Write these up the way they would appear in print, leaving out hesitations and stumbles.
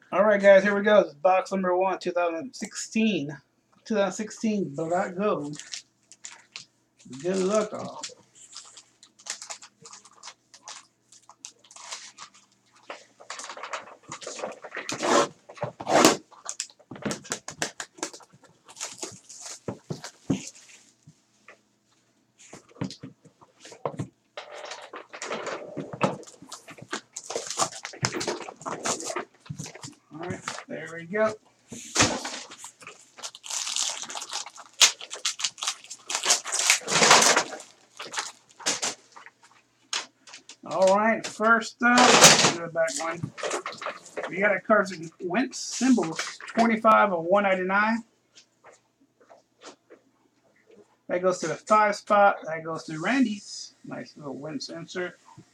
All right, guys, here we go. This is box number one, 2016. 2016 Black Gold. Good luck, all. All right, there we go. All right, first up, do the back one. We got a Carson Wentz symbols, 25 of 199. That goes to the 5 spot. That goes to Randy's. Nice little Wentz insert.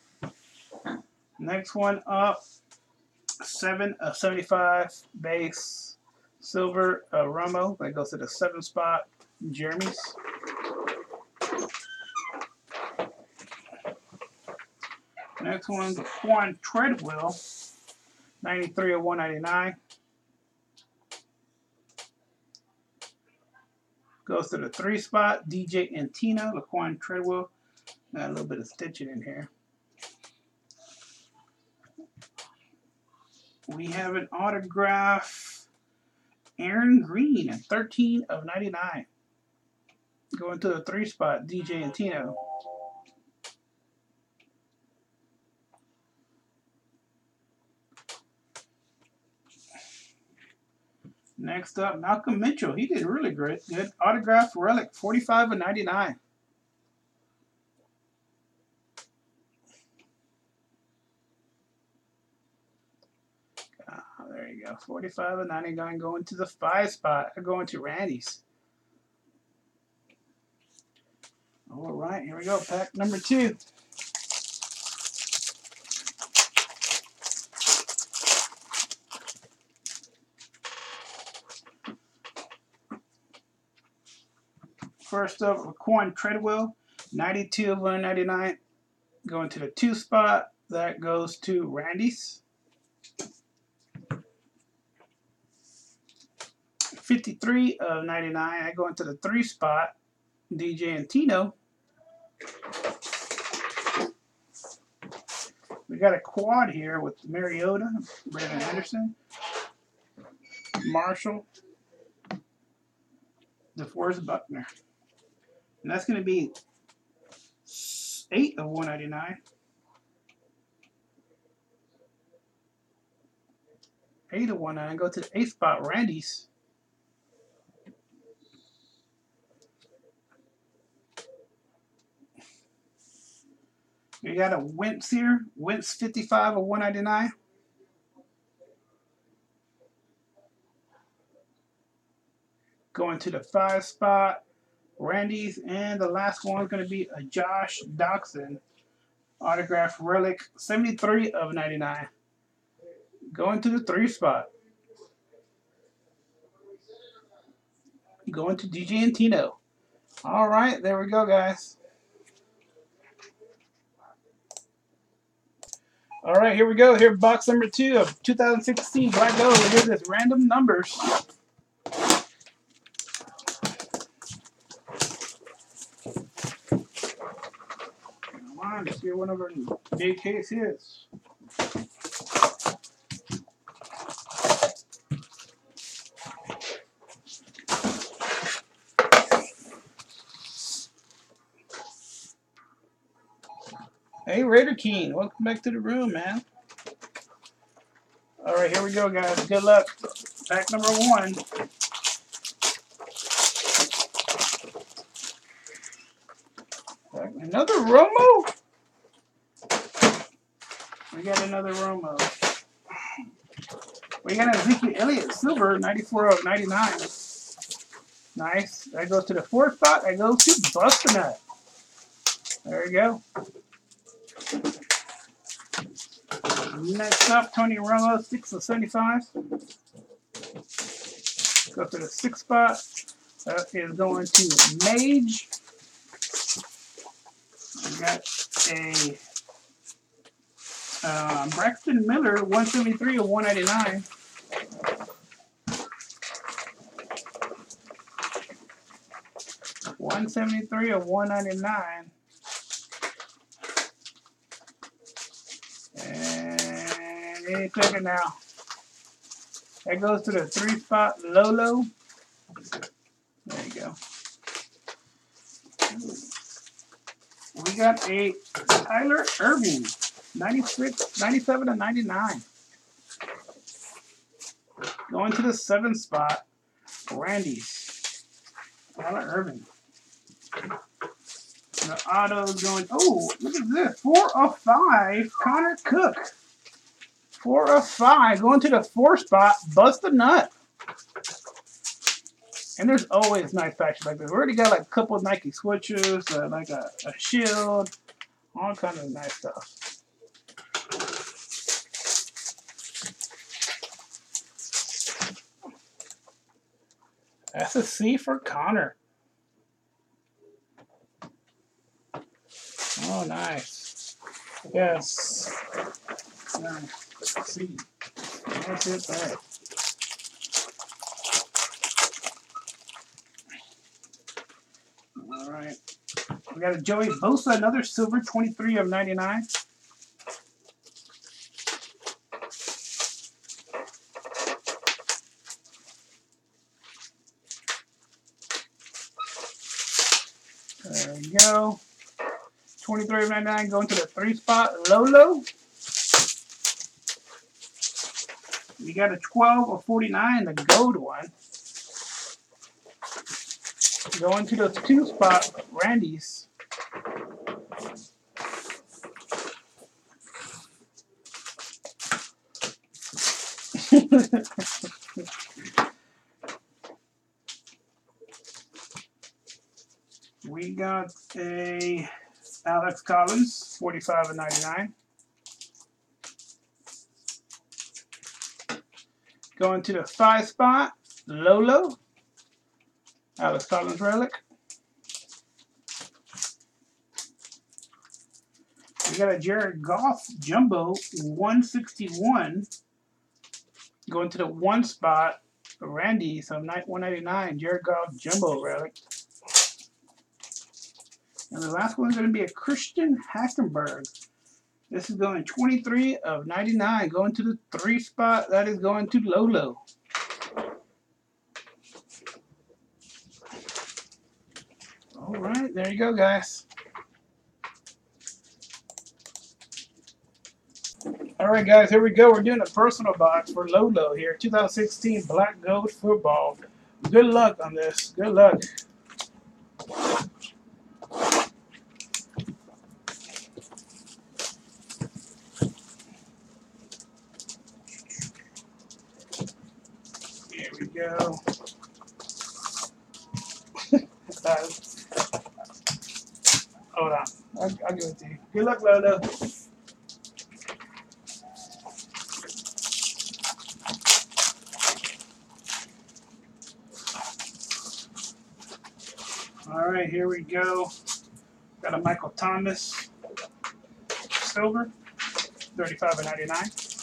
Next one up, 7 of 75 base silver Romo. That goes to the 7 spot. Jeremy's. Next one's Quan Treadwell, 93 of 199. Goes to the 3 spot. DJ and Tina, Laquan Treadwell. Got a little bit of stitching in here. We have an autograph, Aaron Green, at 13 of 99. Going to the 3 spot, DJ and Tino. Next up, Malcolm Mitchell. He did really great. Good. Autograph relic, 45 of 99. There you go. 45 of 99 going to the 5 spot. Going to Randy's. All right, here we go. Pack number 2. First up, Laquan Treadwell, 92 of 199. Going to the 2 spot. That goes to Randy's. 53 of 99. I go into the 3 spot. DJ and Tino. We got a quad here with Mariota, Brandon Henderson, Marshall, DeForest Buckner. And that's going to be 8 of 199. 8 of 199. Go to the 8th spot, Randy's. We got a Wentz here. Wentz 55 of 199. Going to the 5 spot, Randy's. And the last one is going to be a Josh Doctson autograph relic, 73 of 99. Going to the 3 spot. Going to DJ and Tino. All right, there we go, guys. All right, here we go. Here, box number 2 of 2016 Black Gold. Here's this random numbers. Come on, let's see what our big case is. Hey, Raider Keen, welcome back to the room, man. All right, here we go, guys. Good luck. Pack number 1. Another Romo? We got another Romo. We got Ezekiel Elliott, silver, 94 of 99. Nice. That goes to the 4th spot. That goes to Bustinut. There you go. Next up, Tony Romo, 6 of 75. Go to the 6th spot. That is going to Mage. We got a Braxton Miller, 173 of 199. $173 of $199. And any second now. That goes to the 3-spot Lolo. There you go. We got a Tyler Irving, 96, 97 to 99. Going to the 7th spot, Randy's. Tyler Irving. The auto's going, oh, look at this. 4 of 5, Connor Cook. 4 of 5. Going to the 4th spot, Bust a Nut. And there's always nice patches like this. We already got like a couple of Nike switches, like a shield, all kinds of nice stuff. That's a C for Connor. Oh, nice. Yes. Nice. C. That's it there. All right. We got a Joey Bosa, another silver, 23 of 99. There we go. 23 of 99 going to the 3-spot Lolo. We got a 12 of 49, the gold one. Going to the 2-spot Randy's. We got a Alex Collins, 45 of 99. Going to the 5-spot, Lolo. Alex Collins relic. We got a Jared Goff Jumbo, 161. Going to the 1-spot, Randy, so 199, Jared Goff Jumbo relic. And the last one's going to be a Christian Hackenberg. This is going 23 of 99, going to the 3-spot. That is going to Lolo. All right, there you go, guys. All right, guys, here we go. We're doing a personal box for Lolo here, 2016 Black Gold Football. Good luck on this. Good luck. Here we go. Hold on. I'll give it to you. Good luck, Lolo. All right, here we go. Got a Michael Thomas silver, 35 of 99.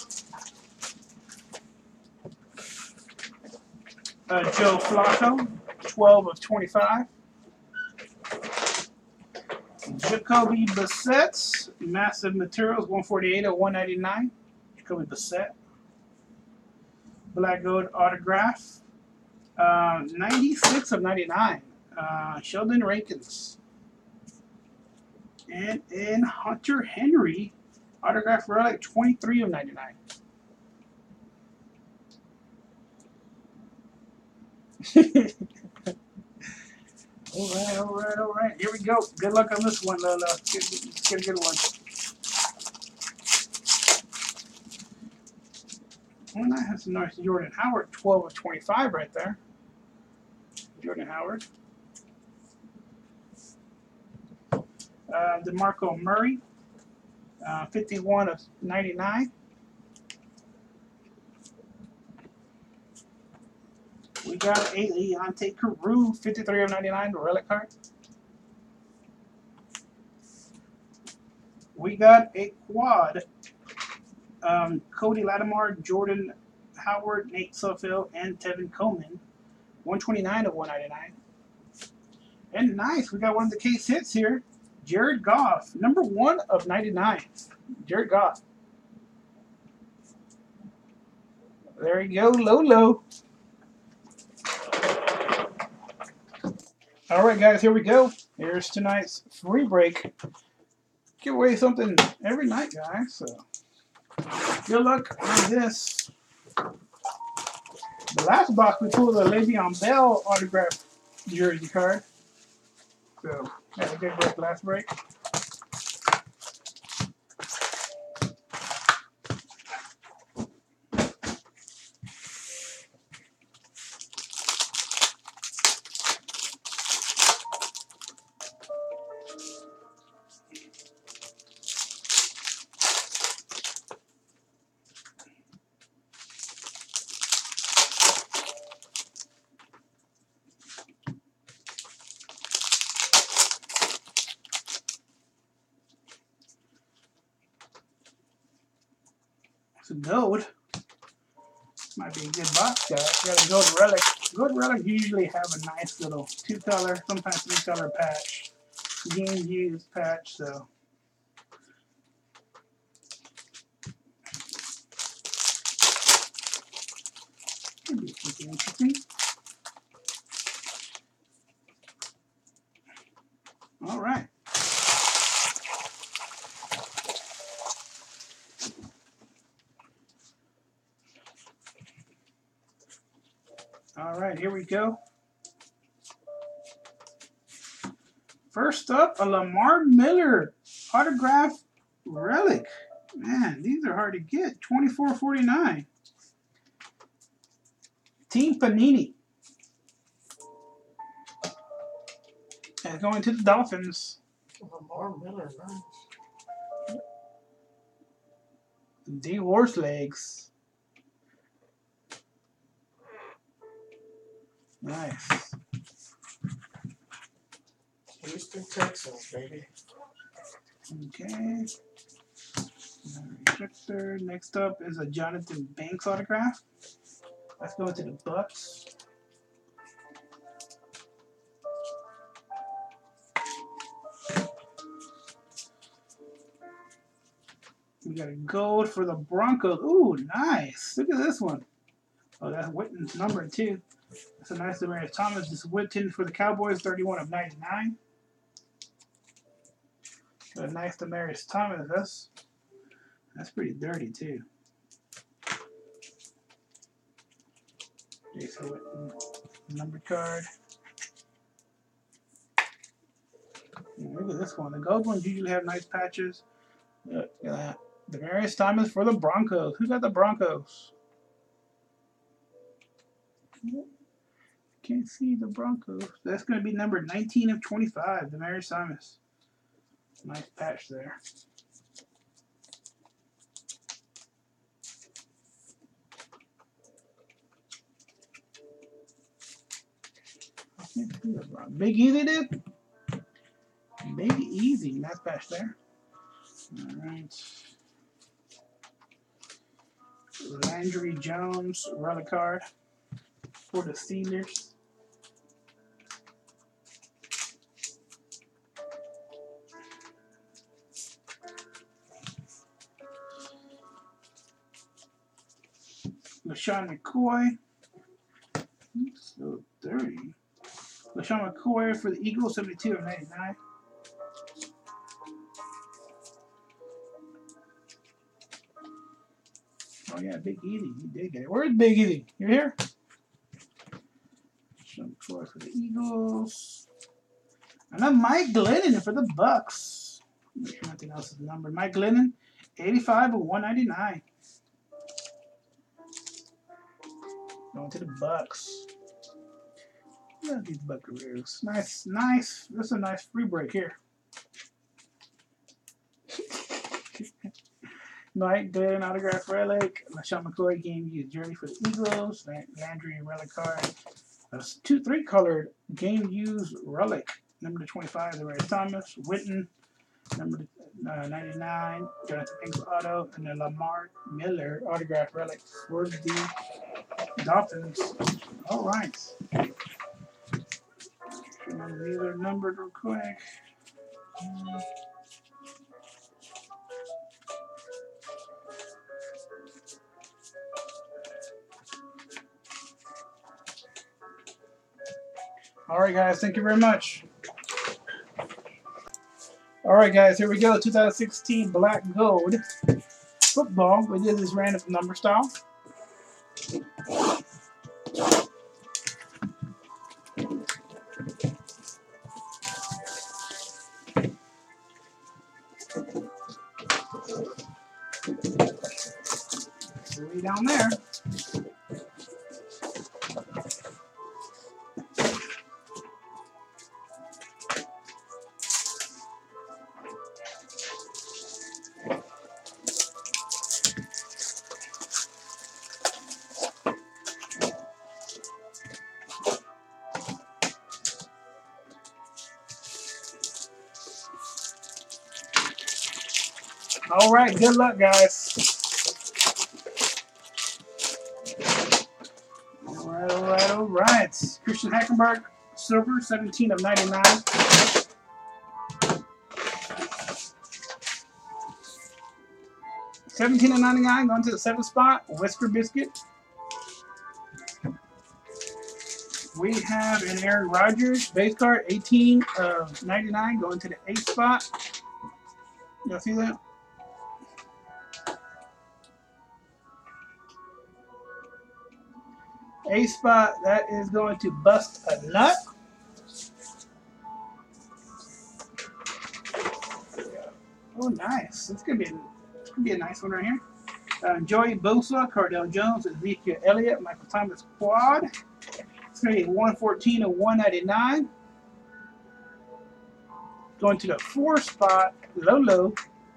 Joe Flacco, 12 of 25. Jacoby Brissett, massive materials, 148 of 199. Jacoby Brissett. Black Gold autograph, 96 of 99. Sheldon Rankins. And in Hunter Henry, autograph relic, 23 of 99. All right. Here we go. Good luck on this one, Lola. Let's get a good one. Well, that has some nice Jordan Howard, 12 of 25 right there. Jordan Howard. DeMarco Murray, 51 of 99. We got a Leonte Carew, 53 of 99, relic card. We got a quad. Cody Lattimore, Jordan Howard, Nate Suffield, and Tevin Coleman. 129 of 199. And nice, we got one of the case hits here. Jared Goff, number 1 of 99. Jared Goff. There you go, Lolo. All right, guys, here we go. Here's tonight's free break. Give away something every night, guys. So good luck on this. The last box we pulled a Le'Veon Bell autograph jersey card. So had a good break last break. So gold. Might be a good box, guys. Got a gold relic. Gold relic usually have a nice little 2-color, sometimes 3-color patch. Game used patch, so. Could be something interesting. All right. All right, here we go. First up, a Lamar Miller autograph relic. Man, these are hard to get. 24.49. Team Panini. And going to the Dolphins. Lamar Miller, nice. D horse legs. Nice. Houston Texans, baby. Okay. Victor. Next up is a Jonathan Banks autograph. Let's go to the Bucks. We got a gold for the Broncos. Ooh, nice. Look at this one. Oh, that's Witten's number 2. That's a nice Demaryius Thomas. This is Witten for the Cowboys, 31 of 99. Got a nice Demaryius Thomas. That's pretty dirty, too. Jason Witten, number card. Look at this one. The gold ones usually have nice patches. Look at that. Demaryius Thomas for the Broncos. Who got the Broncos? Can't see the Broncos. That's going to be number 19 of 25. Demaryius Thomas. Nice patch there. Big Easy did. Big Easy. Nice patch there. All right. Landry Jones relic card for the Steelers. LaShawn McCoy. So dirty. LaShawn McCoy for the Eagles, 72 of 99. Oh yeah, Big Easy. He did get it. Where's Big Easy? You're here? LaShawn McCoy for the Eagles. And then Mike Glennon for the Bucks. Make sure nothing else is numbered. Mike Glennon, 85 of 199. Going to the Bucks. Look at these Buccaneers. Nice, nice. This is a nice free break here. Mike Glennon autograph relic. LaShawn McCoy game used jersey for the Eagles. Landry relic card. That's 2-3 colored game used relic. Number 25, Demaryius Thomas. Witten. 99, Jonathan Banks auto, and then Lamar Miller autograph relic for the Dolphins. All right. These are numbered real quick. All right, guys. Thank you very much. All right, guys. Here we go. 2016 Black Gold football. We did this random number style. Way down there. All right, good luck, guys. All right. Christian Hackenberg, silver, 17 of 99. $17 of 99 going to the 7th spot. Whisker Biscuit. We have an Aaron Rodgers base card, 18 of 99 going to the 8th spot. Y'all see that? A spot, that is going to Bust a Nut. Oh, nice. It's gonna be a nice one right here. Joey Bosa, Cardell Jones, Ezekiel Elliott, Michael Thomas Quad. It's gonna be 114 of 199. Going to the 4th spot, Lolo.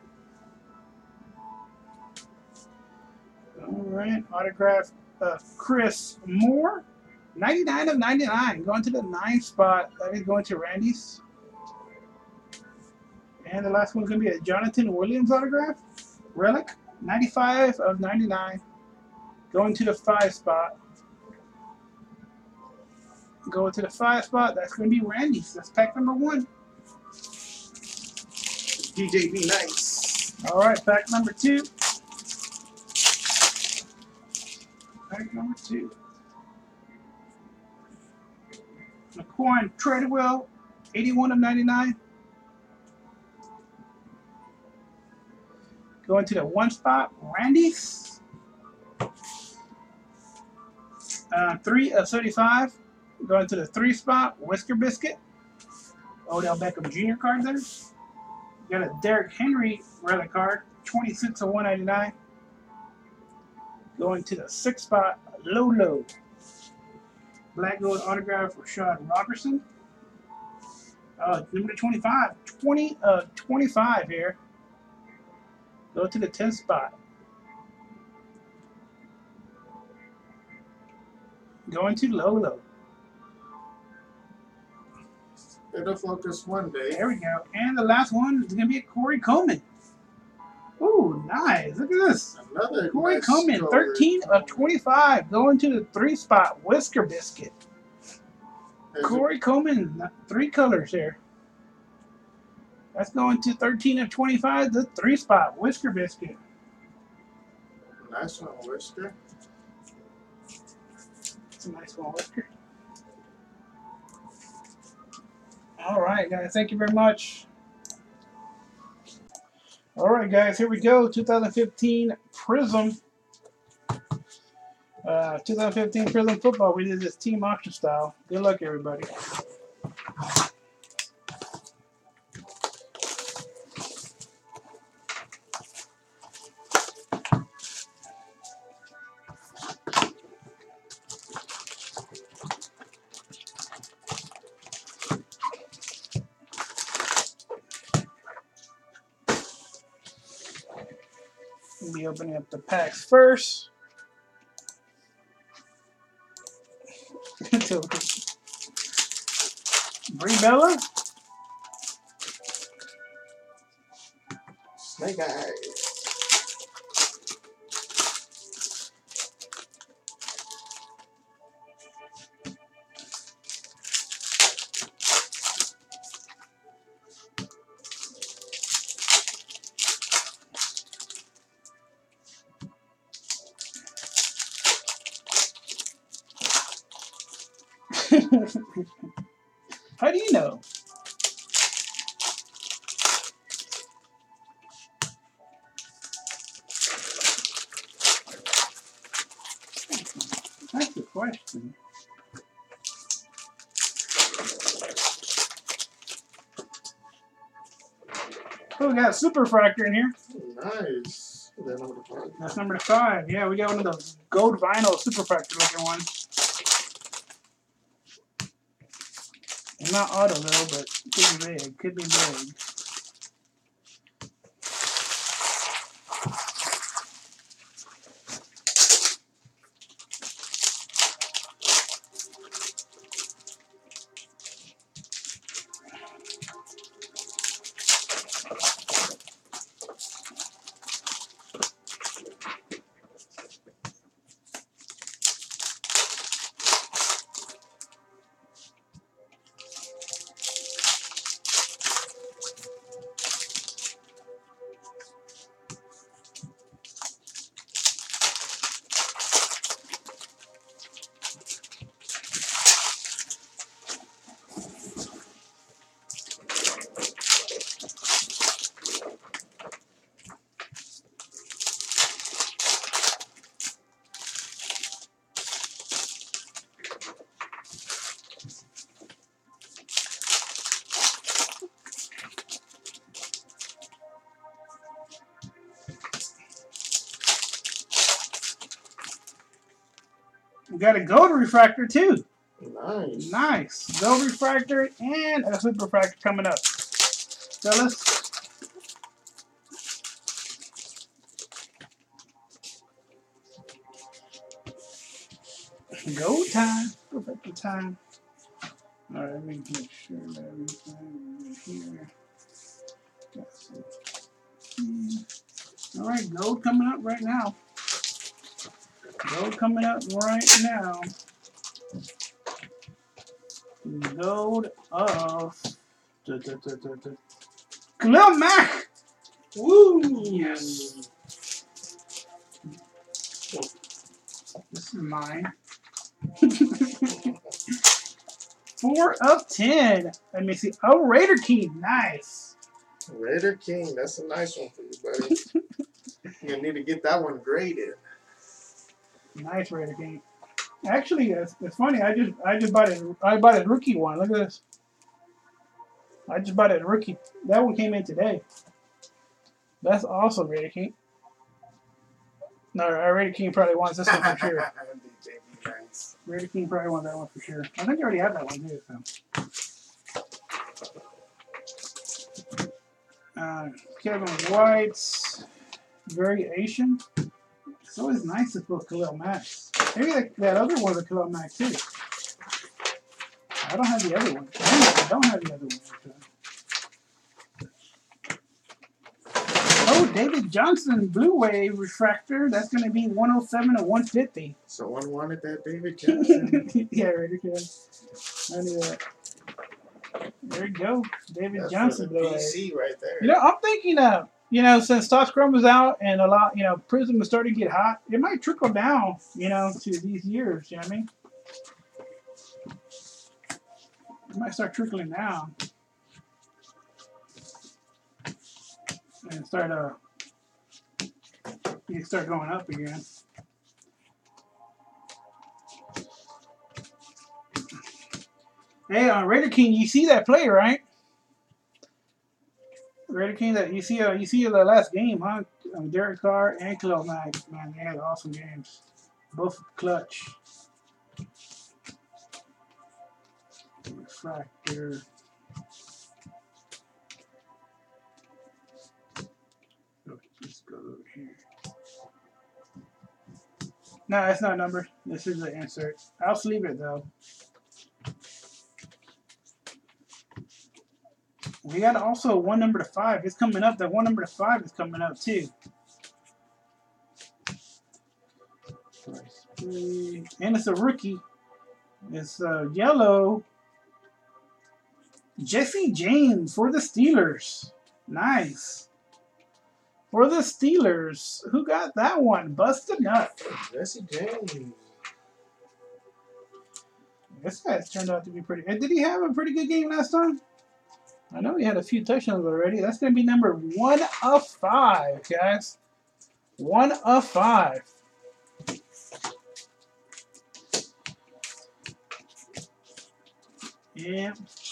All right, autograph. Chris Moore, 99 of 99, going to the 9th spot. That is going to Randy's. And the last one's going to be a Jonathan Williams autograph. Relic, 95 of 99, going to the 5th spot. Going to the 5th spot, that's going to be Randy's. That's pack number 1. DJ be nice. All right, pack number 2. Pack number 2. Laquan Treadwell, 81 of 99. Going to the 1 spot, Randy's. 3 of 75. Going to the 3 spot, Whisker Biscuit. Odell Beckham Jr. card there. Got a Derrick Henry relic card, 26 of 199. Going to the 6th spot, Lolo. Black Gold autograph for Rashad Robertson. Number 25. 20 of 25 here. Go to the 10th spot. Going to Lolo. It'll focus one day. There we go. And the last one is going to be a Corey Coleman. Ooh, nice. Look at this. Another Corey nice Coleman, 13 of 25. Going to the 3 spot, Whisker Biscuit. Corey Coleman, 3 colors here. That's going to 13 of 25, the 3 spot, Whisker Biscuit. Nice one, Whisker. It's a nice one, Whisker. All right, guys. Thank you very much. All right, guys. Here we go. 2015 Prism. 2015 Prism football. We did this team auction style. Good luck, everybody. We'll be opening up the packs first. Brie Bella. Snake Eyes. How do you know? That's the question. Oh, we got a Super Fractor in here. Nice. Is that number 5? That's number 5. Yeah, we got one of those gold vinyl Super Fractor looking ones. It's not auto though, but could be big. Could be big. We got a gold refractor too. Nice. Nice. Gold refractor and a Super Fractor coming up. Fellas. Go time. Perfect time. Alright, let me make sure that everything is here. Alright, gold coming up right now. Gold coming up right now. Gold of Khalil Mack. Woo! Yes. This is mine. 4 of 10. Let me see. Oh, Raider King. Nice. Raider King. That's a nice one for you, buddy. You're going to need to get that one graded. Nice Raider King. Actually, it's funny. I just bought it. I bought a rookie one. Look at this. I just bought it a rookie. That one came in today. That's awesome, Raider King. No, Raider King probably wants this one for sure. Nice. Raider King probably wants that one for sure. I think I already have that one too. So. Kevin White's variation. It's always nice to put Khalil Mack. Maybe that other one's a Khalil Mack too. I don't have the other one. I don't have the other one. Oh, David Johnson Blue Wave Refractor. That's going to be 107 to 150. Someone wanted that David Johnson. Yeah, right again. I knew that. There you go. David That's Johnson Blue Wave. PC right there. You know, I'm thinking since Topps Chrome is out and a lot, Prism is starting to get hot, it might trickle down, to these years, you know what I mean? It might start trickling down. And start going up again. Hey, on Raider King, you see that play, right? Raider King, that you see the last game, huh? Derek Carr and Khalil Mack, man, they had awesome games, both clutch. Refractor. Let's go over here. No, it's not numbered. This is the insert. I'll sleeve it though. We got also 1 number to 5. It's coming up. That 1 number to 5 is coming up too. And it's a rookie. It's yellow. Jesse James for the Steelers. Nice. For the Steelers. Who got that one? Busted Nut. Jesse James. This guy's turned out to be pretty good. Did he have a pretty good game last time? I know he had a few touchdowns already. That's going to be number 1 of 5, guys. 1 of 5. Yeah.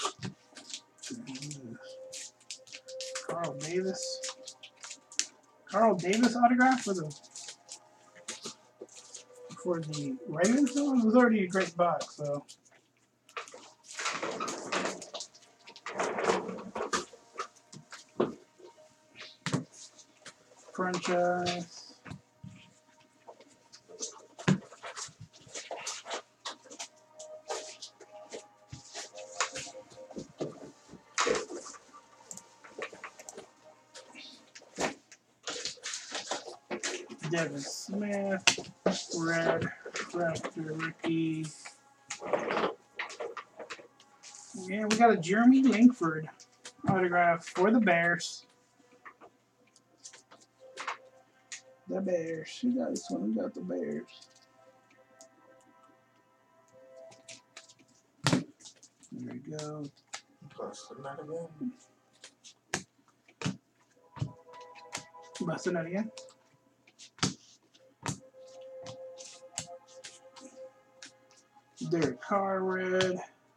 Carl Davis. Carl Davis autograph for the Ravens. It was already a great box, so. Franchise. Devin Smith, red, refractor, rookie. Yeah, we got a Jeremy Langford autograph for the Bears. The Bears. Who got this one? Who got the Bears? There we go. Busting that again. Derek Carr red.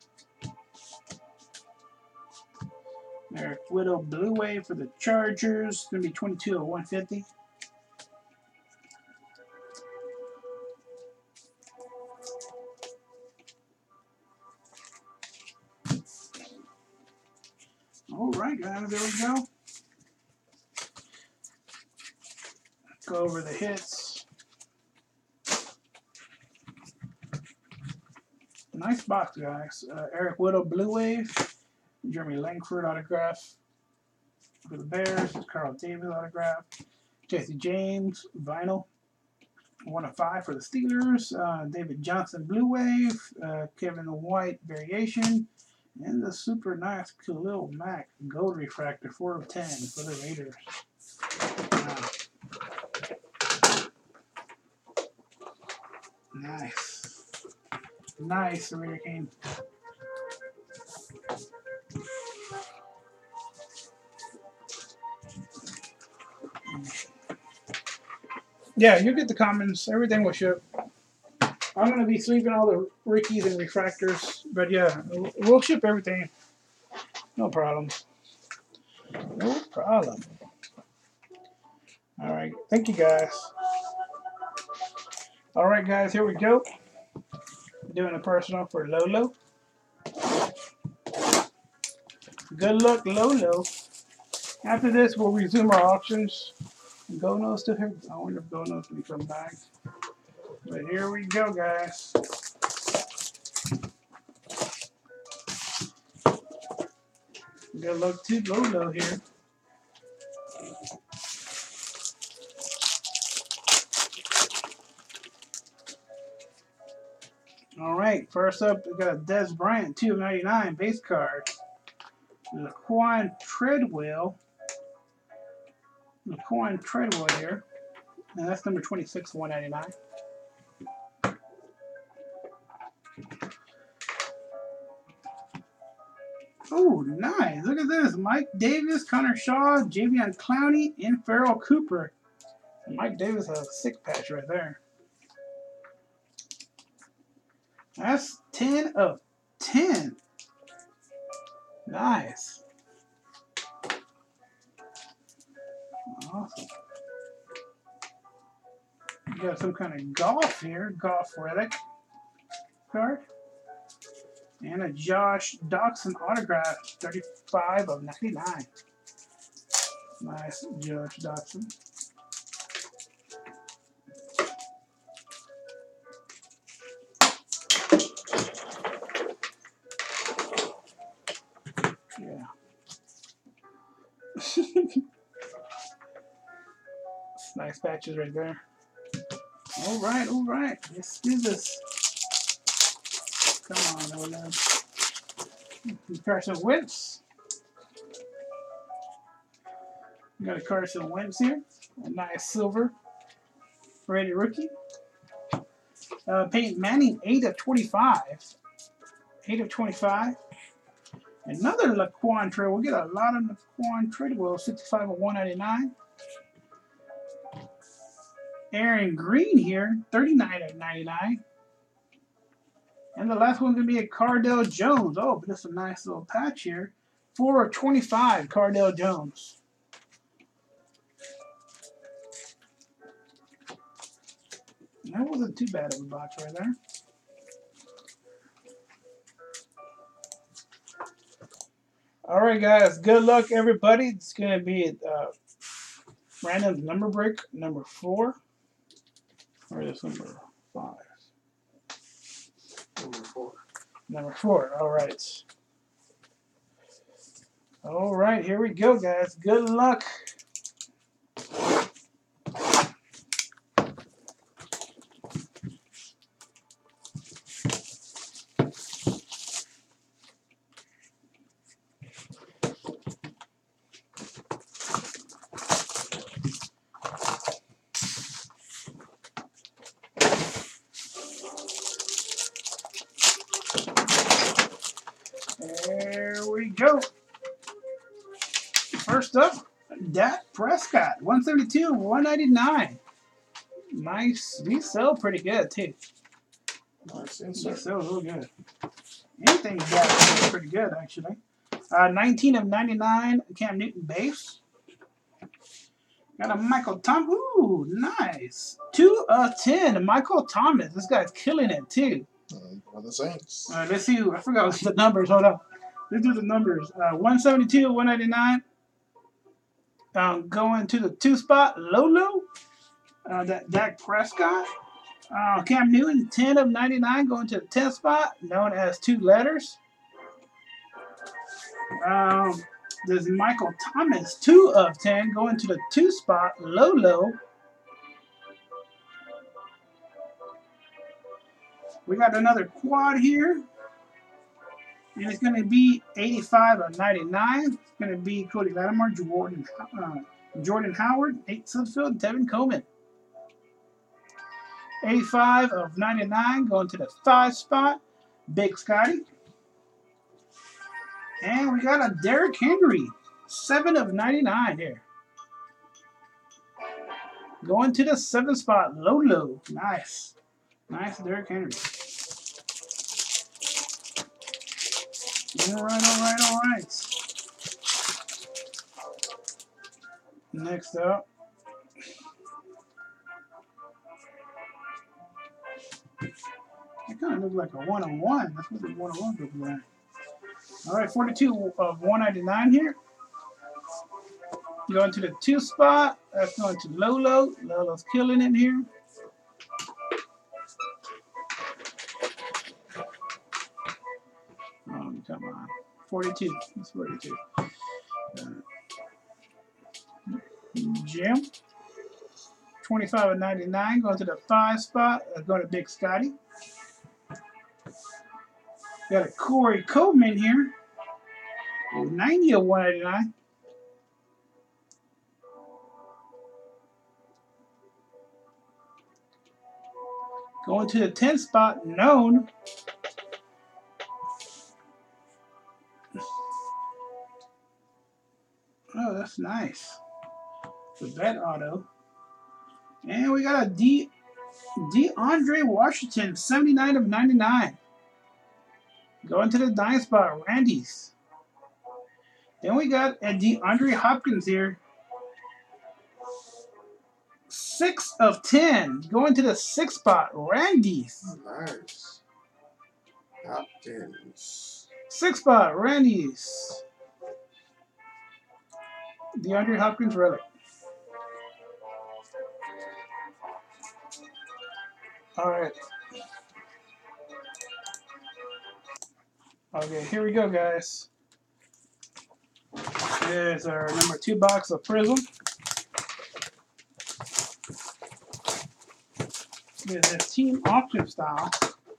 Eric Widow blue wave for the Chargers. It's going to be 22 of 150. All right, guys, there we go. Go over the hits. Nice box, guys. Eric Widow blue wave. Jeremy Langford autograph for the Bears. Carl Davis autograph. Jesse James vinyl. 1 of 5 for the Steelers. David Johnson blue wave. Kevin White variation. And the super nice Khalil Mack gold refractor 4 of 10 for the Raiders. Nice. Nice, Raider King. Yeah, you get the commons. Everything will ship. I'm going to be sleeping all the rookies and refractors. But yeah, we'll ship everything. No problem. No problem. All right. Thank you, guys. All right, guys. Here we go. Doing a personal for Lolo. Good luck, Lolo. After this, we'll resume our auctions. Gono's still here. I wonder if Gono's going to come back. But here we go, guys. Good luck to Lolo here. All right, first up, we got a Dez Bryant 2/99 base card. Laquan Treadwell. Laquan Treadwell here. And that's number 26, 199. Oh, nice. Look at this. Mike Davis, Connor Shaw, Javion Clowney, and Farrell Cooper. And Mike Davis has a sick patch right there. That's 10 of 10. Nice. Awesome. We got some kind of golf here. Golf relic card. And a Josh Doctson autograph. 35 of 99. Nice, Josh Doctson. Yeah. patches right there. All right, all right. Let's do this. Come on, Ola. Carson Wentz. We got a Carson Wentz here. A nice silver. Ready rookie. Peyton Manning, 8 of 25. 8 of 25. Another Laquan trade. We'll get a lot of Laquan tradable. 65 of 199. Aaron Green here, 39 of 99. And the last one's going to be a Cardell Jones. Oh, but that's a nice little patch here. 4 of 25, Cardell Jones. That wasn't too bad of a box right there. All right, guys. Good luck, everybody. It's going to be random number break number 4. Or is this number 5? Number 4. Number 4. All right. All right. Here we go, guys. Good luck. There we go. First up, Dak Prescott, 172, 199. Nice. We sell pretty good, too. Nice We insert. sell real good. Anything Dak sells pretty good, actually. 19 of 99, Cam Newton base. Got a Michael Thomas. Ooh, nice. 2 of 10, Michael Thomas. This guy's killing it, too. For the Saints. All right, let's see. I forgot the numbers. Hold on. Let's do the numbers. 172, 199. Going to the 2 spot, Lolo. That Dak Prescott. Cam Newton, 10 of 99, going to the 10th spot, known as 2 letters. There's Michael Thomas, 2 of 10, going to the 2 spot, Lolo. We got another quad here. And it's going to be 85 of 99. It's going to be Cody Latimer, Jordan Howard, Nate Sudfeld, Devin Coleman. 85 of 99 going to the 5 spot, Big Scotty. And we got a Derrick Henry, 7 of 99 here. Going to the 7 spot, Lolo. Nice. Nice Derrick Henry. All right, all right, all right. Next up. It kind of looks like a 101. That's what the 101 looks like. All right, 42 of 199 here. Going to the 2 spot. That's going to Lolo. Lolo's killing it here. Oh, come on. 42. It's 42. Jim. 25 of 99. Going to the 5 spot. That's going to Big Scotty. Got a Corey Coleman here. 90 of 199. Going to the 10th spot, known. Oh, that's nice. The bet auto. And we got a DeAndre Washington, 79 of 99. Going to the 9th spot, Randy's. Then we got a DeAndre Hopkins here. 6 of 10. Going to the 6th spot, Randy's. Nice. Hopkins. 6th spot, Randy's. DeAndre Hopkins relic. All right. Okay, here we go, guys. Here's our number 2 box of Prism. This is team auction style.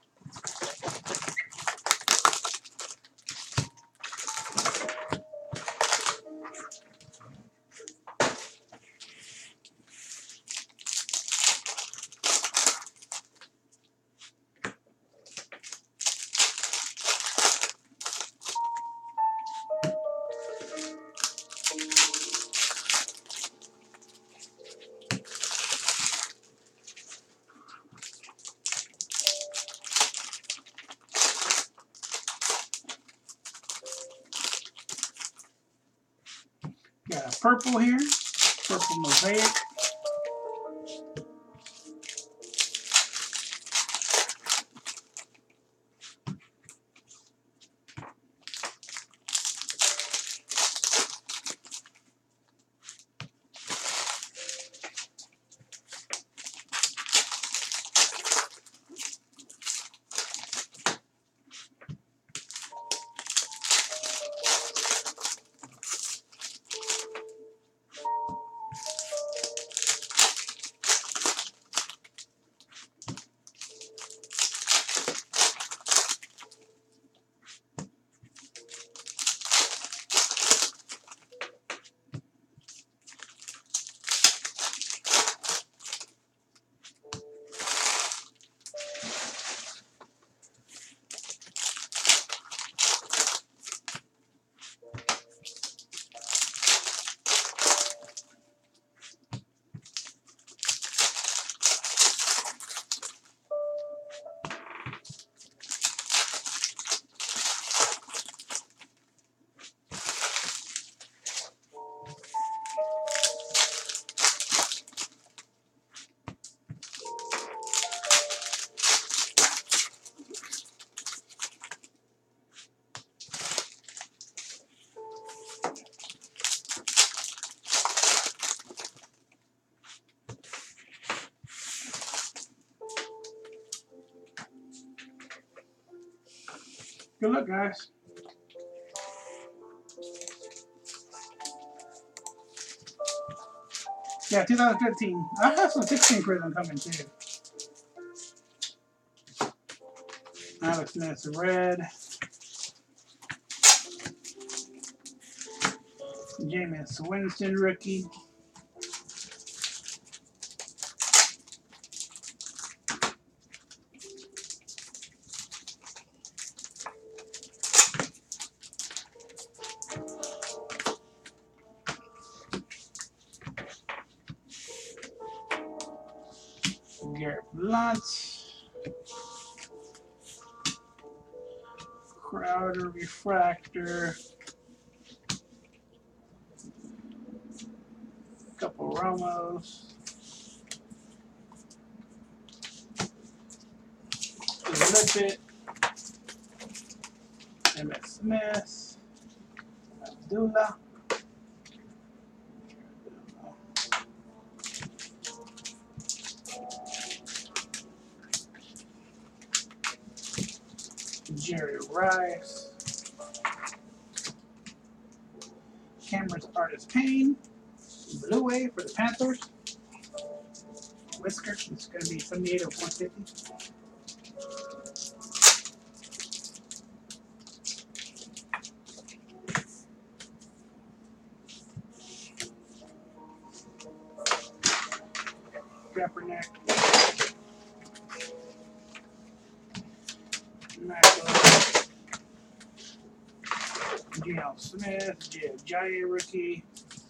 Got a purple here, purple mosaic. Good luck, guys. Yeah, 2015. I have some 16 Prism coming too. Alex Smith, red. Jameis Winston, rookie. Garrett Blunt. Crowder, refractor. Couple Ramos. Lippett. Emmett Smith. Abdullah. Jerry Rice. Cameron's Artist Payne. Blue Wave for the Panthers. Whisker. It's going to be 78 of 150. Kaepernick. Maxwell. Geno Smith. Jay rookie.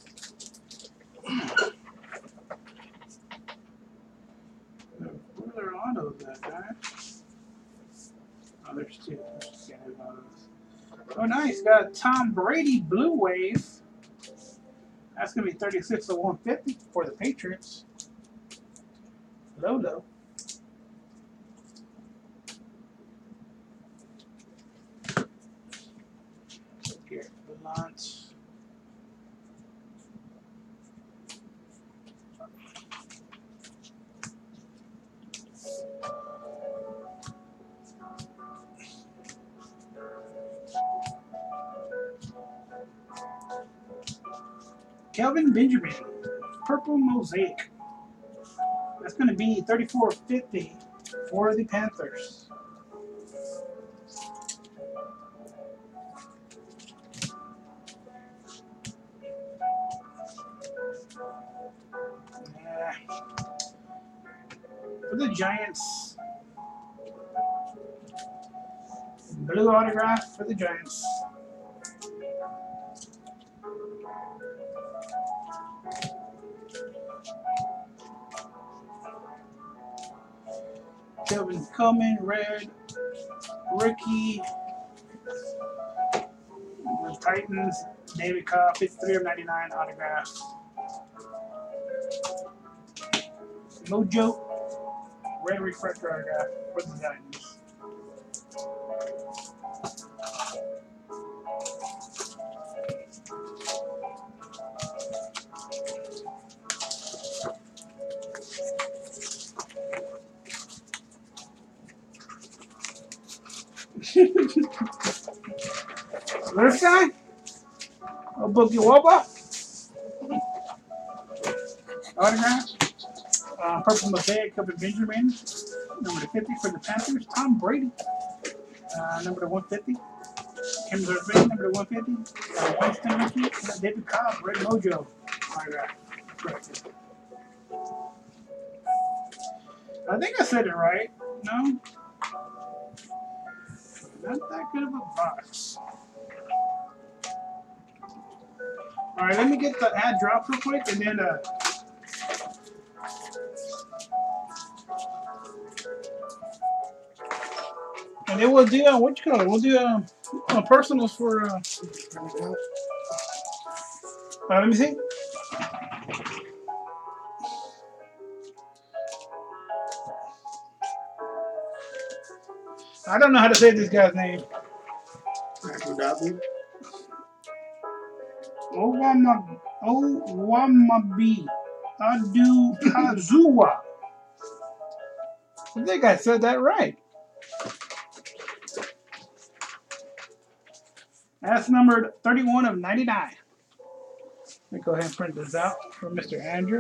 Where are autos at, guys? Oh, there's two. Oh, nice. Got Tom Brady Blue Wave. That's going to be 36 of 150 for the Patriots. Lolo. Garrett Blunt. Kelvin Benjamin, purple mosaic. That's going to be 34.50 for the Panthers. Yeah. For the Giants, blue autograph for the Giants. Kelvin Coleman, red, rookie. The Titans, David Cobb, 53/99 autograph. Mojo, red refresher autograph for the Titans. This guy, Boogie Wobba, autograph. Purple Mosaic, Kelvin Benjamin, number 50 for the Panthers. Tom Brady, number 150. Kim Zervin, number 150. Winston Ricky, and David Cobb, red Mojo autograph. Correct. I think I said it right. No? Not that good of a box. Alright, let me get the ad drop real quick and then we'll do what you call it? We'll do personals for let me see. I don't know how to say this guy's name. Owamabi Adu Kazuwa. I think I said that right. That's numbered 31/99. Let me go ahead and print this out for Mr. Andrew.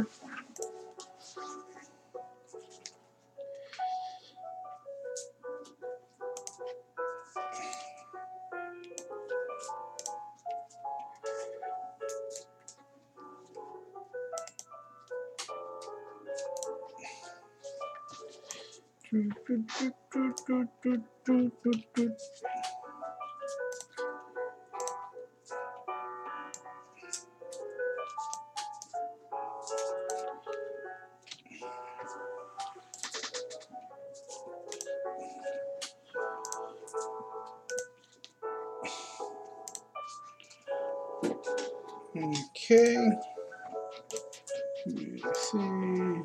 Okay. Let's see.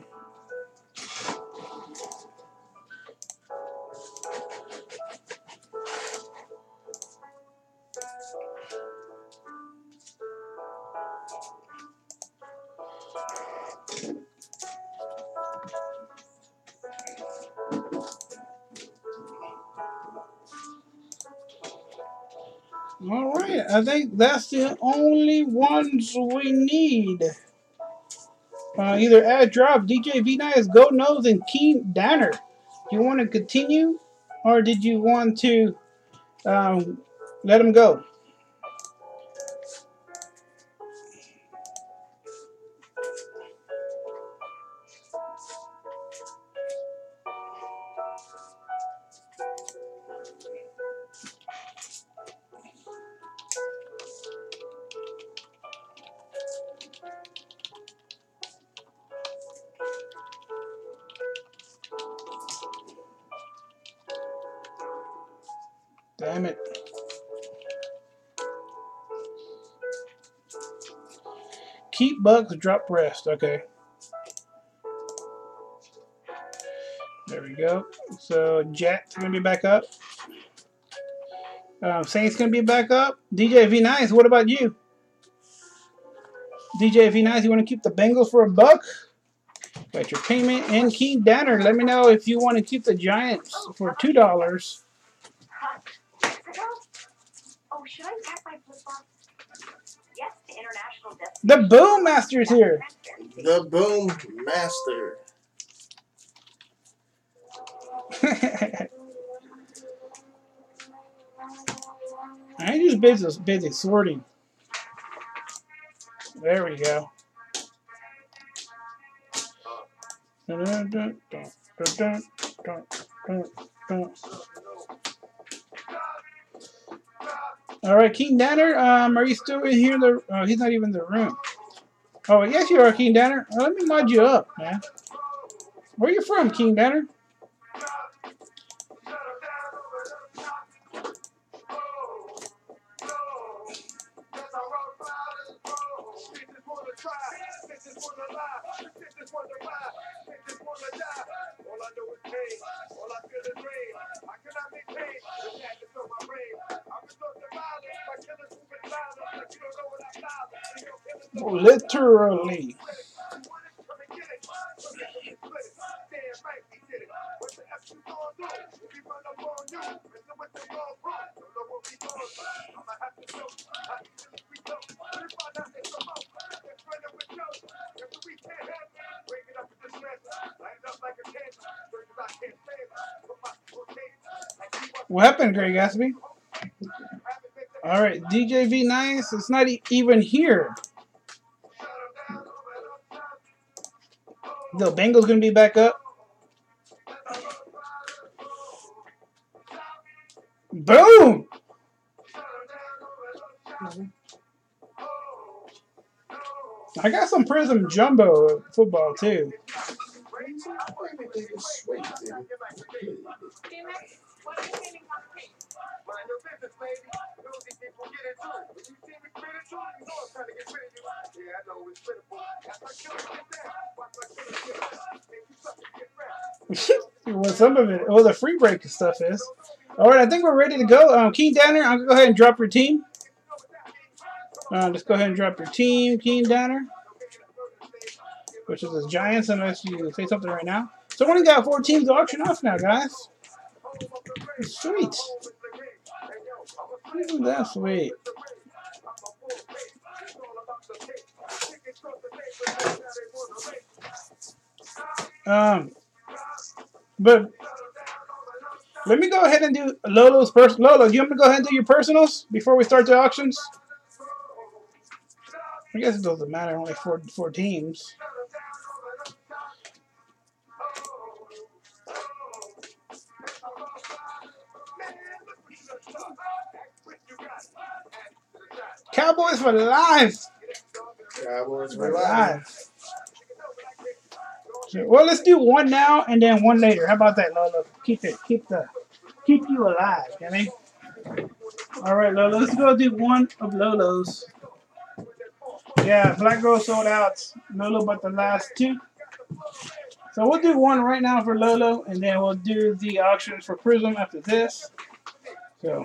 All right, I think that's the only ones we need. Either add drop, DJ V-Nice, Go Nose, and Keen Danner. Do you want to continue, or did you want to let him go? Damn it. Keep Bucks, drop rest. Okay. There we go. So Jet's going to be back up. Saints going to be back up. DJ V-Nice, what about you? DJ V-Nice, you want to keep the Bengals for $1? Got your payment. And Keen Danner, let me know if you want to keep the Giants for $2. Oh, should I pack my flip-flops? Yes, to international destinations. The Boom Master's here. The Boom Master. I ain't just busy sorting. There we go. Dun, dun, dun, dun, dun, dun, dun. All right, King Danner, are you still in here? He's not even in the room. Oh, yes, you are, King Danner. Let me mod you up, man. Where you from, King Danner? Literally. What happened, Greg Gatsby? All right, DJ V Nice. It's not even here. The Bengals gonna be back up. Boom! I got some Prism Jumbo football too. Well, some of it, well, the free break stuff is. All right, I think we're ready to go. King Danner, I'm gonna go ahead and drop your team. Just go ahead and drop your team, King Danner, which is the Giants, unless you say something right now. So we only got 4 teams to auction off now, guys. Sweet. Isn't that sweet? But let me go ahead and do Lolo's first. Lolo, do you want me to go ahead and do your personals before we start the auctions? I guess it doesn't matter. Only four teams. Cowboys for life. Cowboys for life. Well, let's do one now and then one later. How about that, Lolo? Keep you alive. You know what I mean? All right, Lolo. Let's go do one of Lolo's. Yeah, Black Girl sold out. Lolo, but the last 2. So we'll do one right now for Lolo, and then we'll do the auctions for Prism after this. So,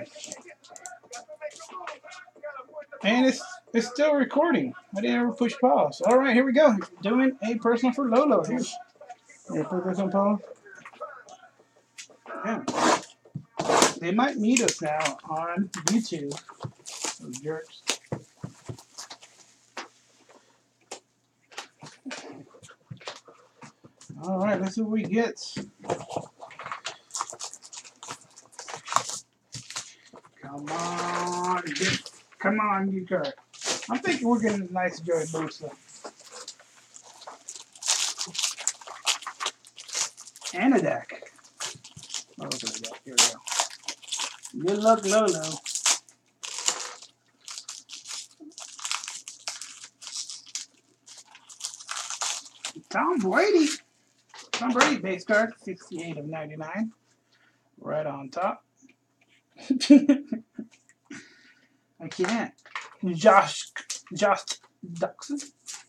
and it's still recording. I didn't ever push pause. All right, here we go. Doing a personal for Lolo here. Here, put this on pause. Yeah. They might meet us now on YouTube. Those jerks. All right, let's see what we get. Come on, you card. I'm thinking we're getting a nice Joey Bosa. And a deck. Oh, here we go. Good luck, Lolo. Tom Brady. Tom Brady base card, 68 of 99. Right on top. I can't. Josh Duxon.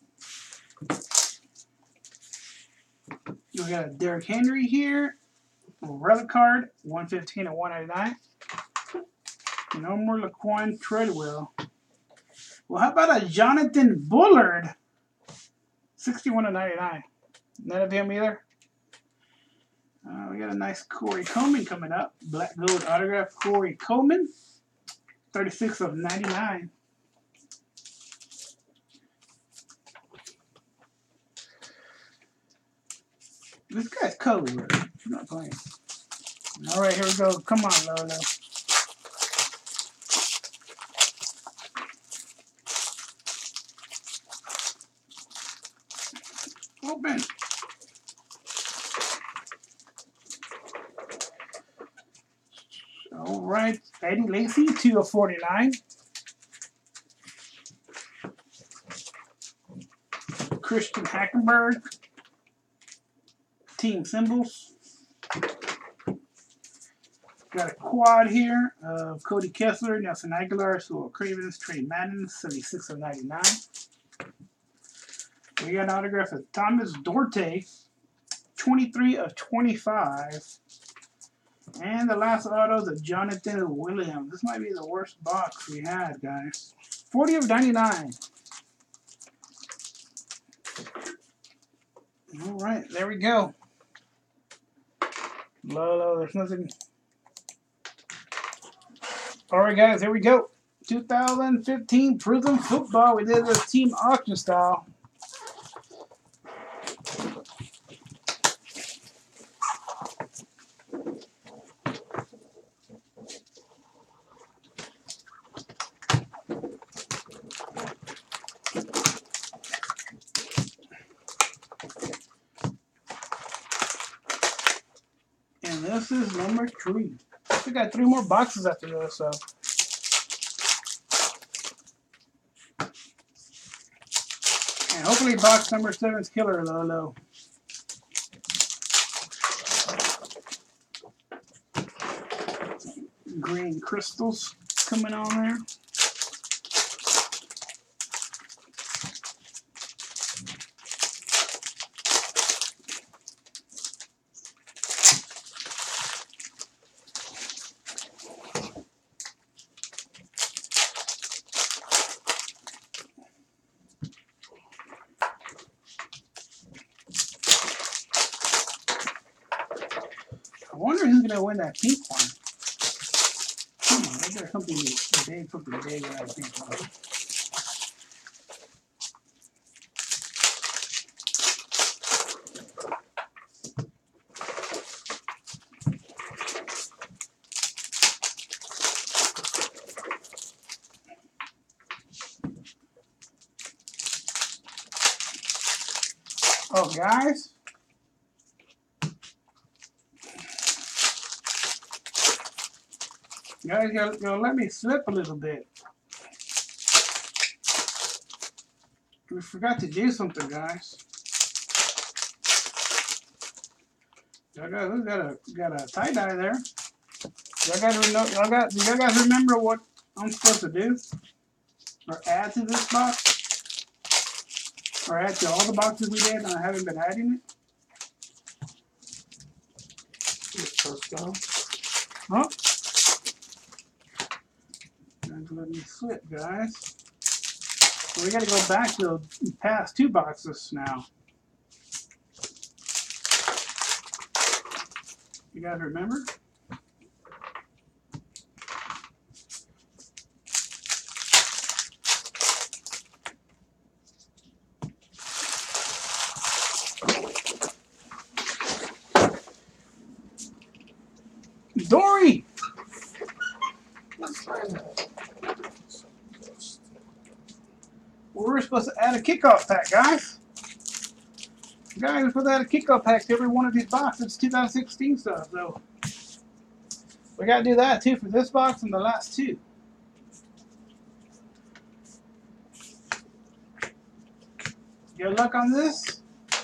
We got a Derrick Henry here. Relic card, 115 of 199. No more Laquan Treadwell. Well, how about a Jonathan Bullard? 61 of 99. None of him either. We got a nice Corey Coleman coming up. Black gold autograph Corey Coleman. 36 of 99. This guy's color, I'm not playing. All right, here we go. Come on, Lolo. Open. All right, Eddie Lacy, 2 of 49. Christian Hackenberg, team symbols. Got a quad here of Cody Kessler, Nelson Aguilar, Sewell Cravens, Trey Madden, 76 of 99. We got an autograph of Thomas Duarte, 23 of 25. And the last auto is of Jonathan Williams. This might be the worst box we had, guys. 40 of 99. All right, there we go. Lolo, there's nothing. All right, guys, here we go. 2015 Prism Football. We did this team auction style. And this is number 3. We got 3 more boxes after this, so. And hopefully box number 7 is killer, Lolo. Green crystals coming on there. I wonder who's going to win that pink one. Come on, I got something big when I think about it. Oh, guys. Guys, you'll let me slip a little bit. We forgot to do something, guys. Y'all got a tie dye there. Do y'all guys remember what I'm supposed to do? Or add to this box? Or add to all the boxes we did and I haven't been adding it? Huh? Let me slip, guys. So we got to go back to the past 2 boxes now. You guys remember? Dory! We're supposed to add a kickoff pack, guys. Guys, we're supposed to add a kickoff pack to every one of these boxes. It's 2016 stuff, so we got to do that too for this box and the last 2. Good luck on this.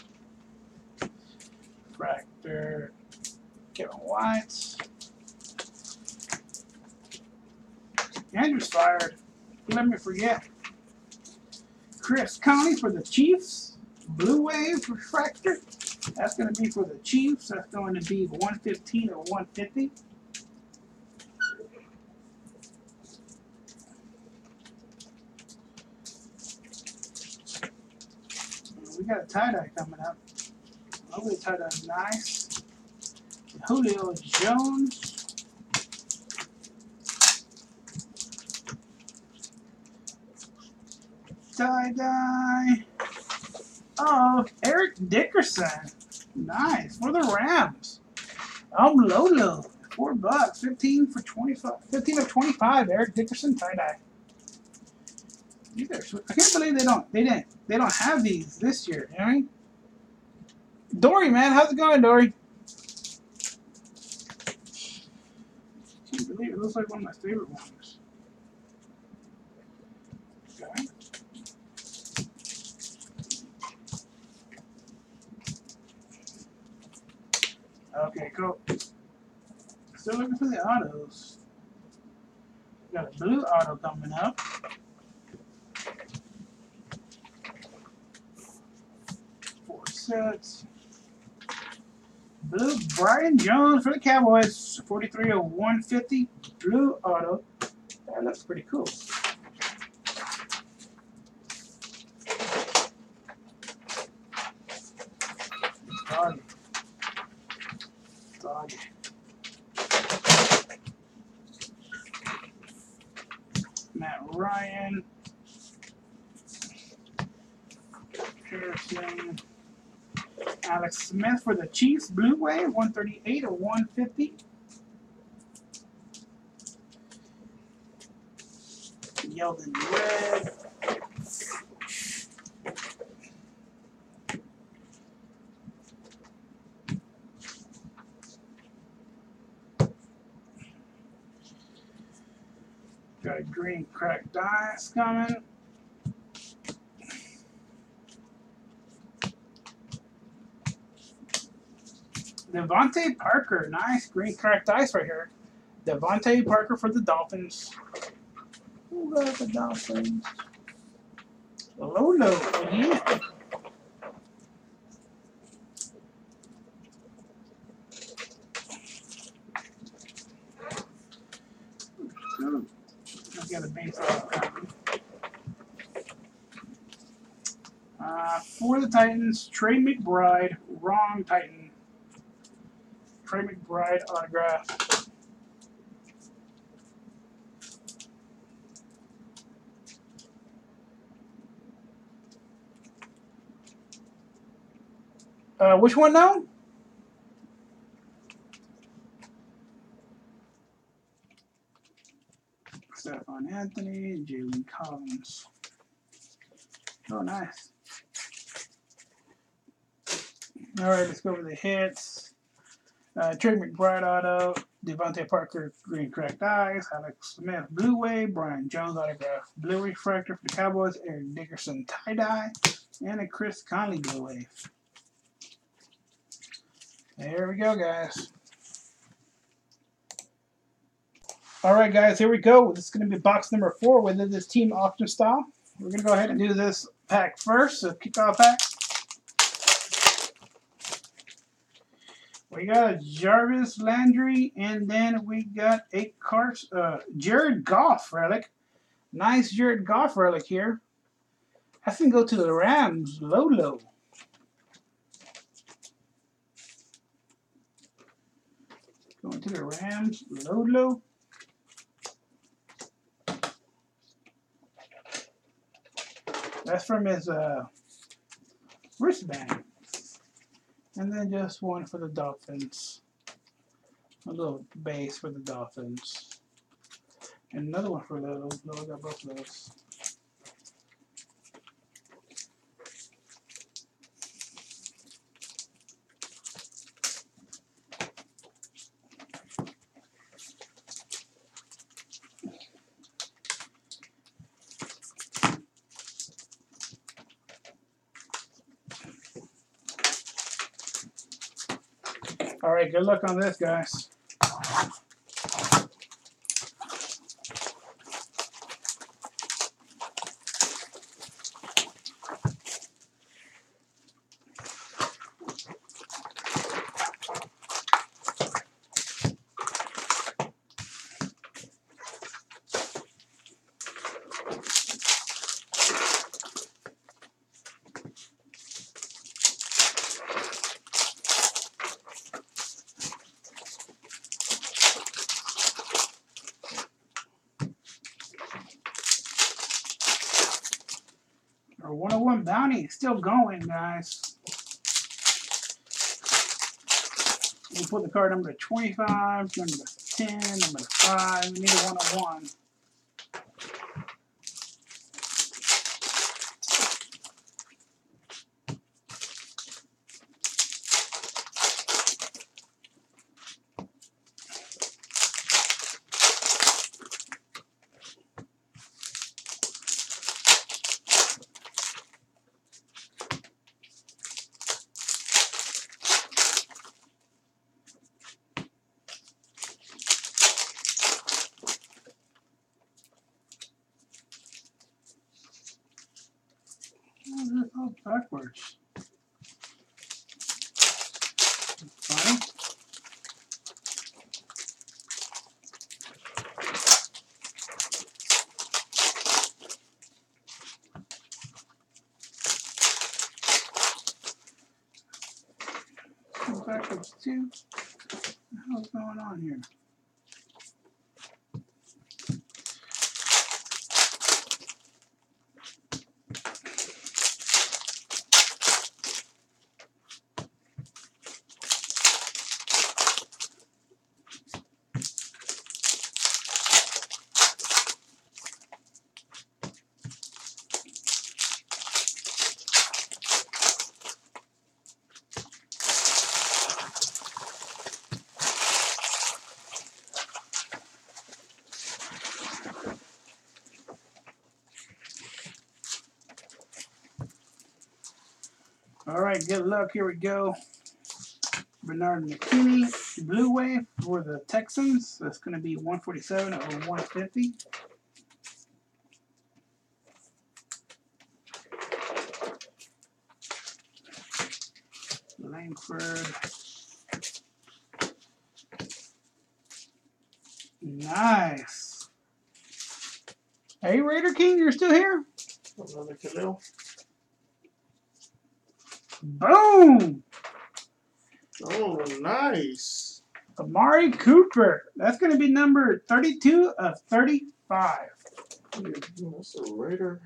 Fractor, Kevin White. Andrew's fired. Let me forget. Chris Conley for the Chiefs. Blue Wave refractor. That's going to be for the Chiefs. That's going to be 115 or 150. We got a tie-dye coming up. Hopefully the tie-dye's nice. Julio Jones. Tie-dye of Eric Dickerson. Nice. For the Rams. Lolo. $4. 15 for 25. 15 of 25. Eric Dickerson tie-dye. These are sweet. I can't believe they don't have these this year. You know what I mean? Dory, man, how's it going, Dory? Can't believe it. Looks like one of my favorite ones. Okay. Okay, cool. Still looking for the autos. Got a blue auto coming up. Four sets. Blue Brian Jones for the Cowboys. 43 of 150. Blue auto. That looks pretty cool. Doggy. Doggy. Matt Ryan. Harrison. Alex Smith for the Chiefs. Blue Wave. 138 of 150. Yeldon Red. Got a green cracked dice coming. Devontae Parker. Nice green cracked dice right here. Devontae Parker for the Dolphins. Who got the Dolphins? Lolo again. Let's get a base off copy. For the Titans, Trey McBride. Wrong Titan. Trey McBride autograph. Which one now? Stephon Anthony, Jalen Collins. Oh, nice. All right, let's go over the hits. Trey McBride auto, Devontae Parker green cracked eyes, Alex Smith blue wave, Brian Jones autograph blue refractor for the Cowboys, Eric Dickerson tie dye, and a Chris Conley blue wave. There we go, guys. All right, guys, here we go. This is going to be box number 4 within this team auction style. We're going to go ahead and do this pack first, so kickoff pack. We got a Jarvis Landry, and then we got a Jared Goff relic. Nice Jared Goff relic here. That's going to go to the Rams, Lolo. Going to the Rams, Lolo. That's from his wristband. And then just one for the Dolphins. A little base for the Dolphins. And another one for Lolo. Lolo got both of those. All right, good luck on this, guys. Our 101 bounty is still going, guys. We'll put the card number 25, number 10, number 5. We need a 101. Oh, that's all backwards. Funny. Go backwards too. What the hell's going on here? All right, good luck. Here we go. Bernard McKinney, Blue Wave for the Texans. That's going to be 147 or 150. Langford. Nice. Hey, Raider King, you're still here? Another Khalil. Boom! Oh, nice. Amari Cooper. That's going to be number 32 of 35. That's a Raider.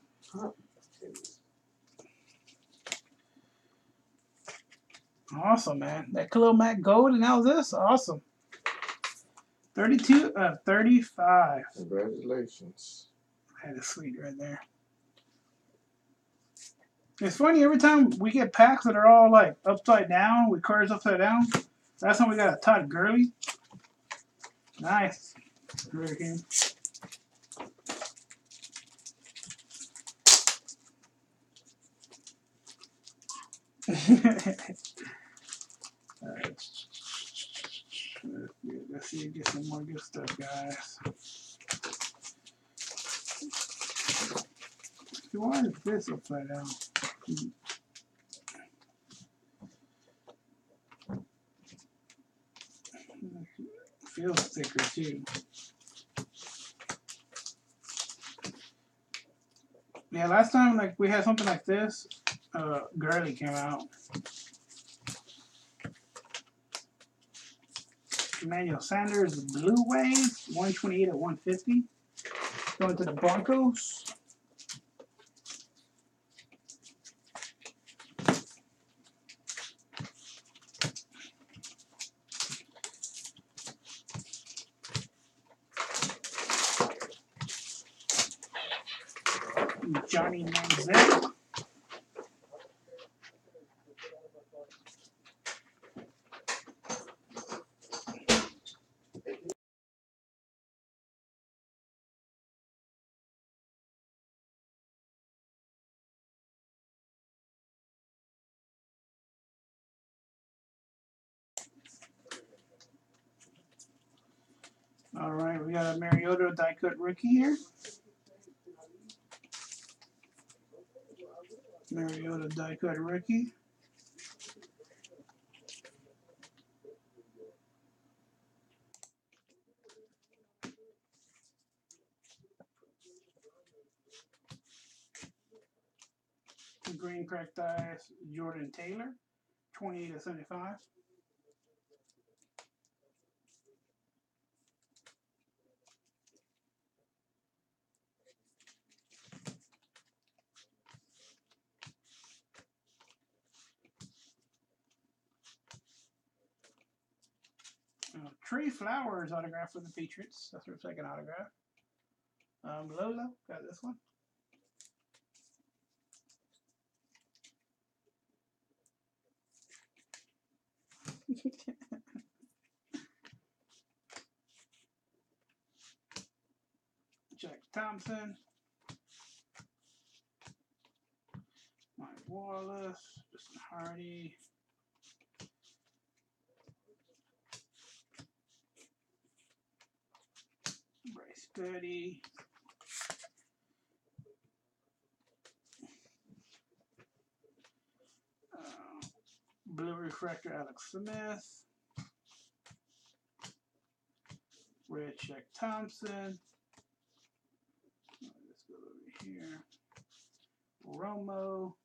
Awesome, man. That Khalil Mack Gold, and that was this. Awesome. 32 of 35. Congratulations. That is sweet right there. It's funny, every time we get packs that are all like upside down, with cards upside down, that's when we got a Todd Gurley. Nice. Hurricane. Alright. Let's see, get some more good stuff, guys. Why is this upside down? Feels thicker too. Yeah, last time like we had something like this, Gurley came out. Emmanuel Sanders, Blue Wave, 128 at 150. Going to the Broncos. Johnny Manziel. All right, we got a Mariota die cut rookie here. Mariota die cut rookie. Green cracked ice, Jordan Taylor, 28 of 75. Trey Flowers autograph for the Patriots. That's her second autograph. Lola got this one. Jack Thompson. Mike Wallace. Justin Hardy. Bryce Petty. Blue Refractor Alex Smith. Red Jack Thompson. Let's go over here. Romo.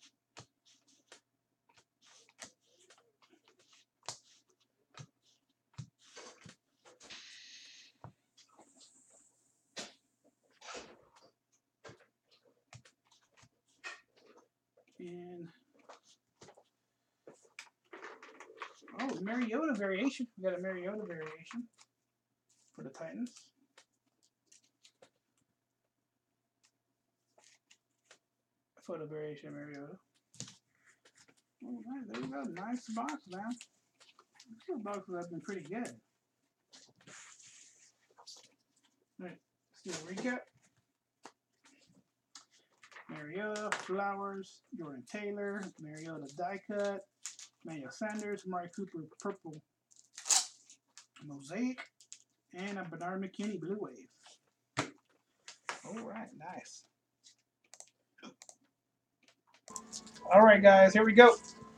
And Mariota variation. We got a Mariota variation for the Titans. Photo variation Mariota. All right, there we go. Nice box, man. These boxes have been pretty good. All right, let's do a recap. Mariota, Flowers, Jordan Taylor, Mariota die cut, Emmanuel Sanders, Amari Cooper purple mosaic, and a Bernard McKinney blue wave. All right, nice. All right, guys, here we go.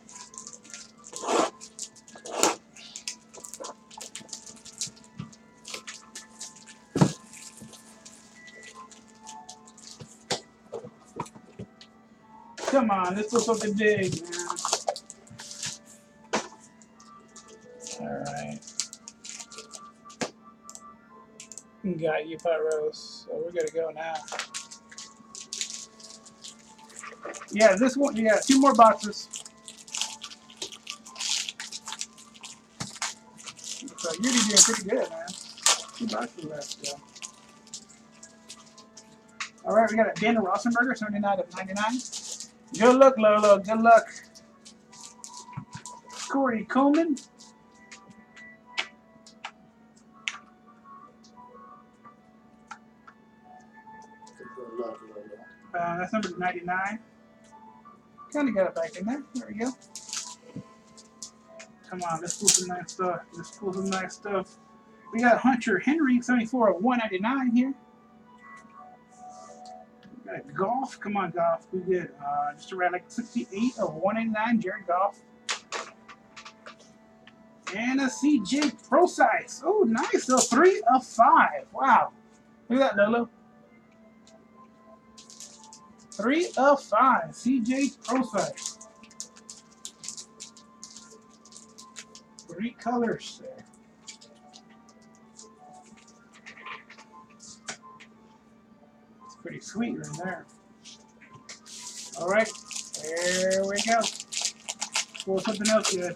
Come on, let's do something big, man. All right. Got you, Pyros. So we're going to go now. Yeah, this one, you got 2 more boxes. So you're doing pretty good, man. 2 boxes left still. All right, we got a Daniel Rosenberger, 79 of 99. Good luck, Lolo. Good luck. Corey Coleman. Good luck, Lola. That's number 99. Kind of got it back in there. There we go. Come on, let's pull some nice stuff. Let's pull some nice stuff. We got Hunter Henry, 74 of 199 here. We got Goff. Come on, Goff. We good. Just around like 68 of 189, Jared Goff. And a CJ Prosize. Oh, nice. So 3 of 5. Wow. Look at that, Lolo. 3 of 5. CJ Prosize. 3 colors there. It's pretty sweet right there. All right. There we go. Pull something else good.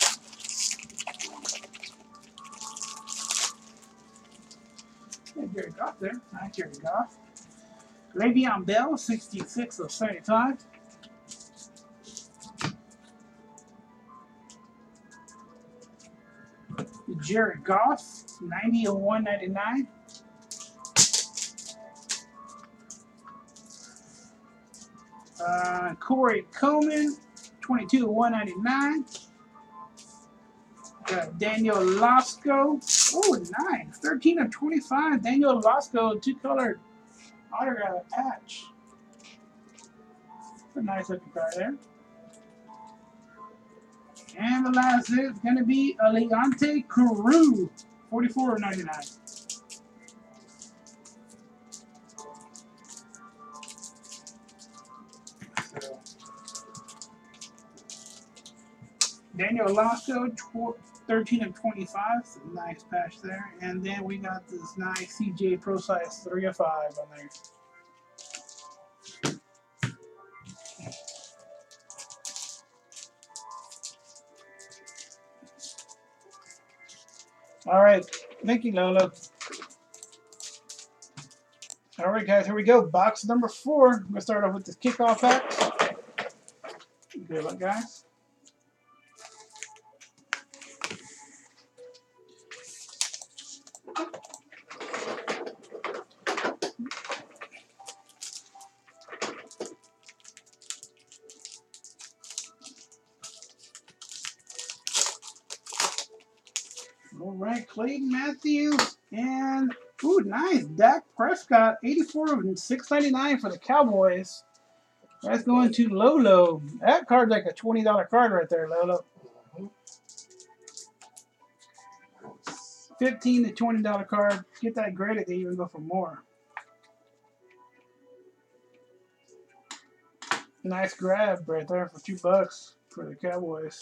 Yeah, Jared Goff there. Nice Jared Goff. Le'Veon Bell, 66 of 75. Jared Goff, 90 of 199. Corey Coleman, 22 of 199. Daniel Lasco. Oh, nice. 13 of 25. Daniel Lasco, 2-color autograph patch. That's a nice looking card there. And the last is going to be Leonte Carroo, 44 of 99. So, Daniel Lasco, 13 of 25. So nice patch there. And then we got this nice CJ Prosize 3 of 5 on there. All right. Thank you, Lolo. All right, guys. Here we go. Box number 4. I'm going to start off with this kickoff pack. Good luck, guys. All right, Clayton Matthews and ooh, nice Dak Prescott, 84 of 699 for the Cowboys. That's going to Lolo. That card's like a $20 card right there, Lolo. $15 to $20 card. Get that graded, they even go for more. Nice grab right there for $2 for the Cowboys.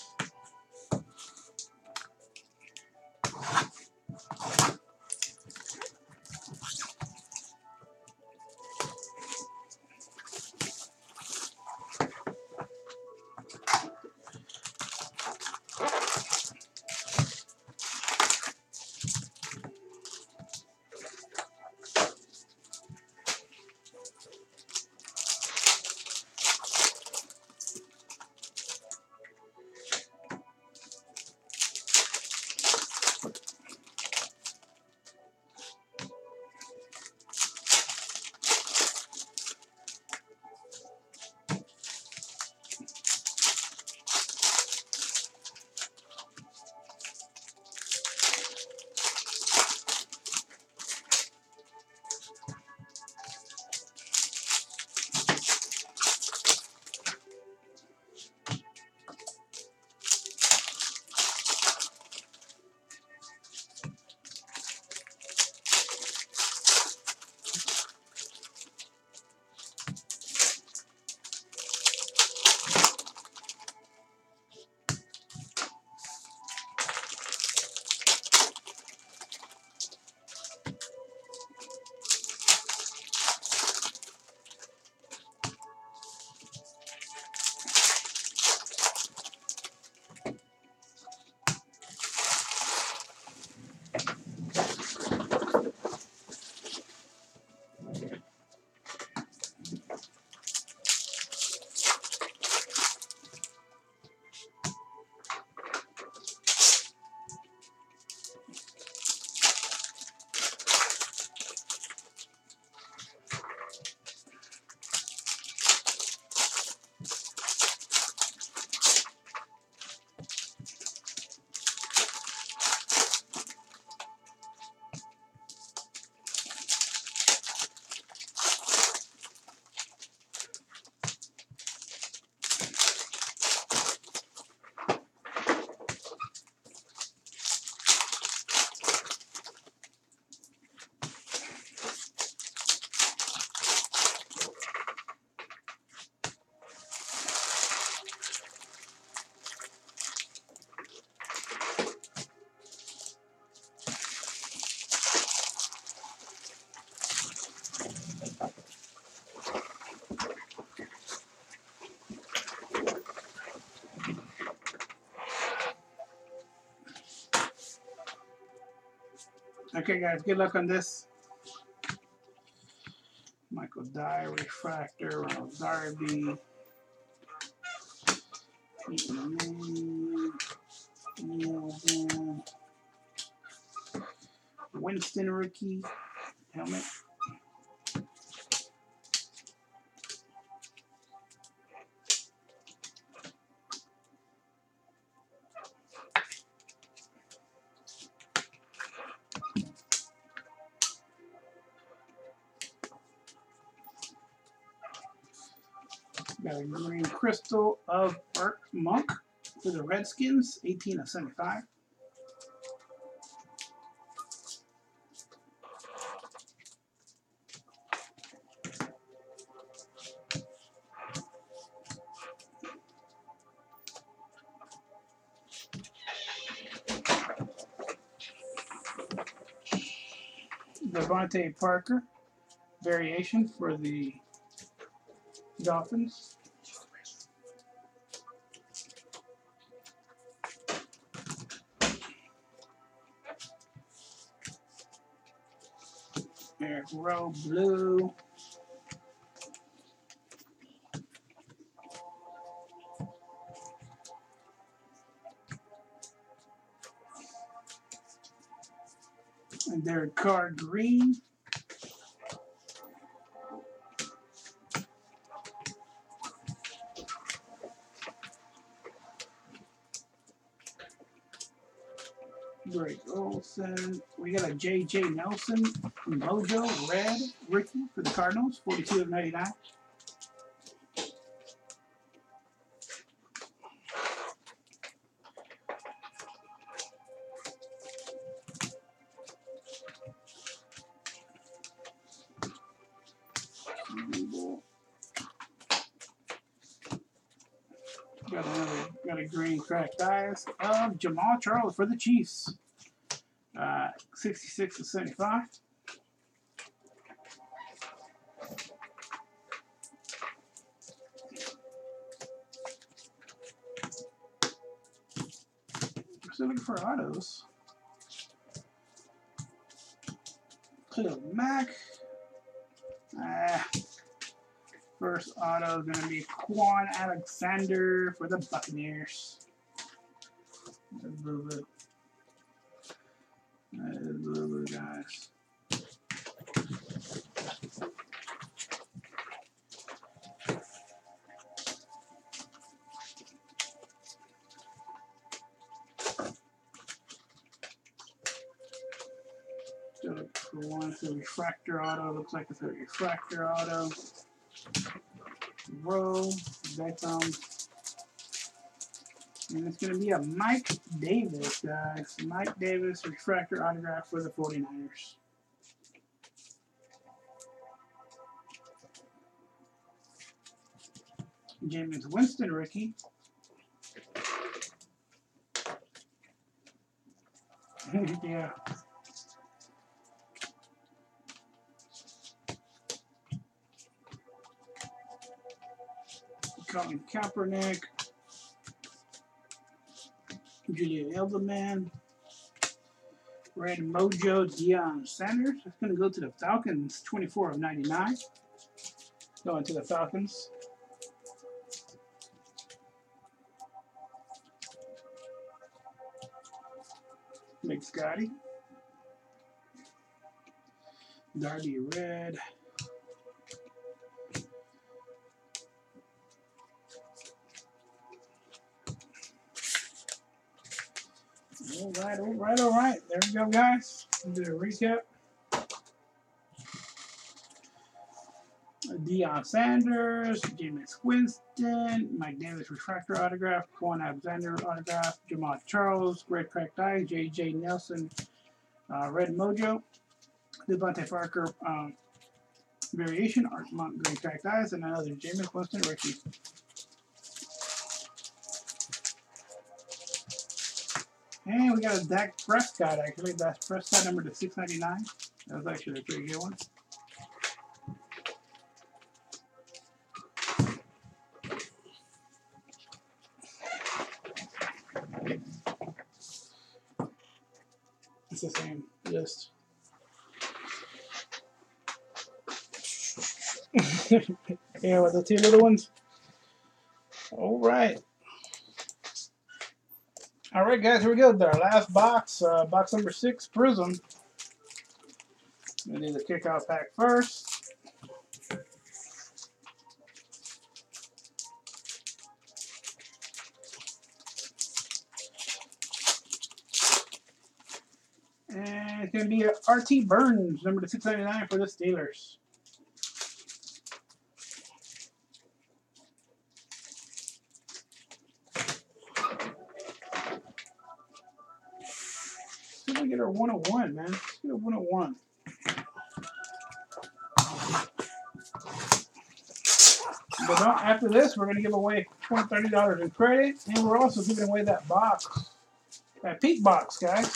Okay, guys, good luck on this. Michael Dye, Refractor, Ronald Darby, Peyton Manning, Neil, Winston rookie helmet. Got a green crystal of Art Monk for the Redskins, 18 of 75. Devontae Parker, variation for the Dolphins. Eric Rowe, blue. And Derek Carr, green. Greg Olson. We got a J.J. Nelson, Mojo, red, rookie for the Cardinals, 42 of 99. Got a green cracked eyes of Jamal Charles for the Chiefs. 66 of 75. We're still looking for autos. Khalil Mack. First auto is going to be Quan Alexander for the Buccaneers. That is blue. That is blue, guys. Still looking for one. It's a refractor auto. Looks like it's a refractor auto. Row, Beckham. And it's going to be a Mike Davis, guys. Mike Davis, refractor autograph for the 49ers. Jameis Winston, rookie. Yeah. Colin Kaepernick. Julian Edelman. Red Mojo, Deion Sanders. It's going to go to the Falcons, 24 of 99. Going to the Falcons. Big Scotty. Darby Red. All right. There we go, guys. Do a recap. Deion Sanders, Jameis Winston, Mike Davis refractor autograph, Quan Alexander autograph, Jamal Charles, red cracked eye, J.J. Nelson, red mojo, Devontae Parker variation, Art Monk green cracked eyes, and another Jameis Winston rookie. And we got a Dak Prescott, actually. That's Prescott number to 699. That was actually a pretty good one. It's the same list. Yeah, with the two little ones. All right. All right, guys, here we go. Our last box, box number 6, Prism. We do the kickoff pack first. And it's going to be a R.T. Burns, number to 699 for the Steelers. See if we get our 101, man. Let's get a 101. But after this, we're going to give away $20, $30 in credit, and we're also giving away that box, that peak box, guys.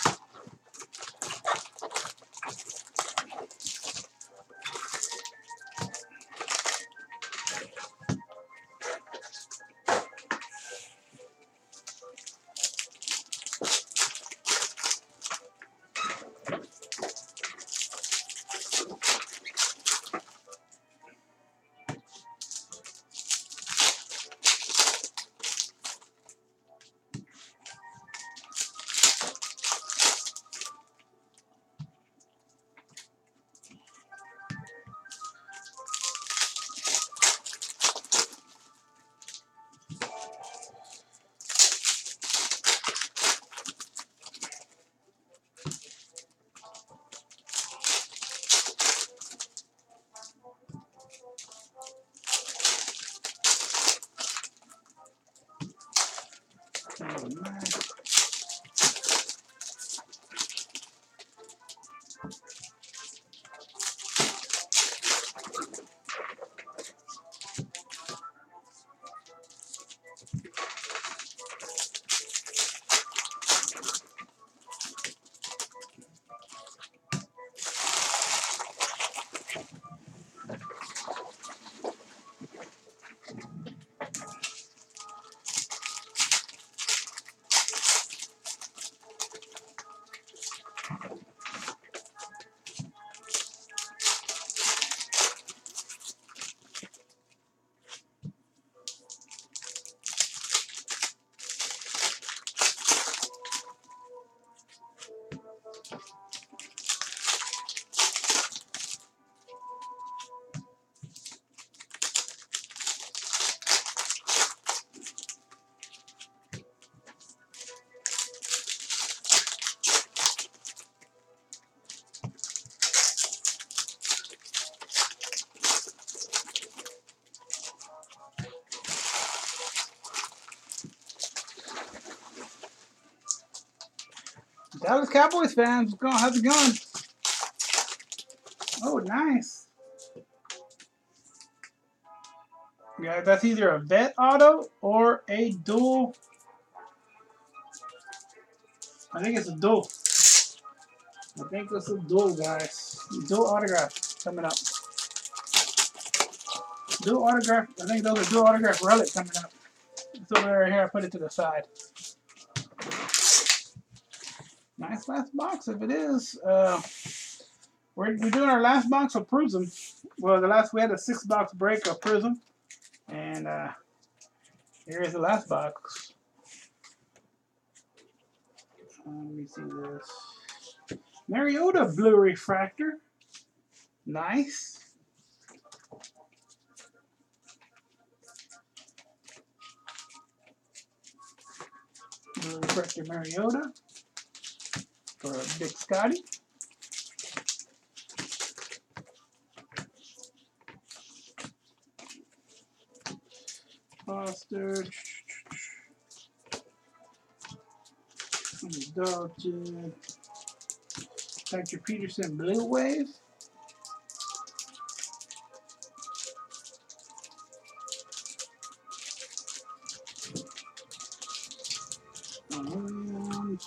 Oh, nice. Dallas Cowboys fans, how's it going? Oh, nice. Yeah, that's either a vet auto or a dual. I think it's a dual. I think it's a dual, guys. Dual autograph coming up. Dual autograph. I think those are dual autograph relic coming up. It's over right here. I put it to the side. Nice last box if it is. We're doing our last box of Prism. Well, we had a 6-box break of Prism. And here is the last box. Let me see this. Mariota Blue Refractor. Nice. Blue Refractor Mariota for Big Scotty. Foster. Dalton. Patrick Peterson Blue Wave. Williams.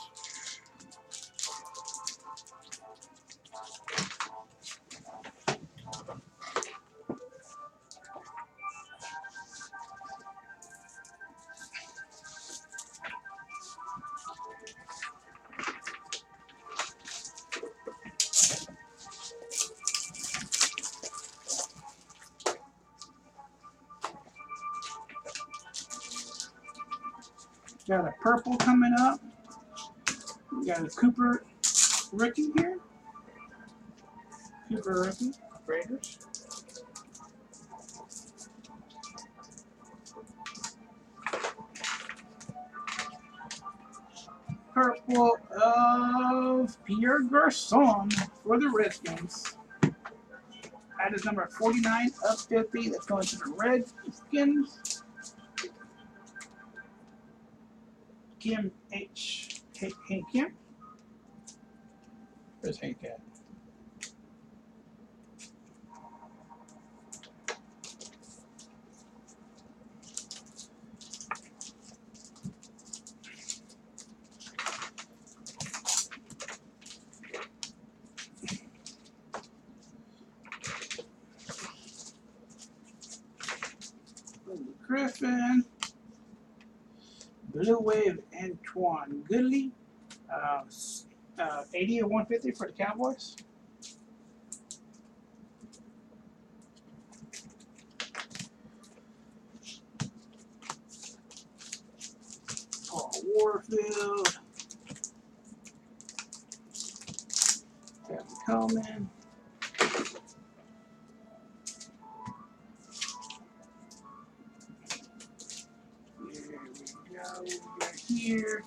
Got a purple coming up. We got a Cooper rookie here. Cooper rookie, Raiders. Purple of Pierre Garçon for the Redskins. That is number 49 of 50. That's going to the Redskins. Kim H. Hank Kim. Where's Hank at? Griffin. Blue Wave Antoine Goodley. 80 or 150 for the Cowboys. Paul Warfield. Kevin Coleman. Here we go. We got here.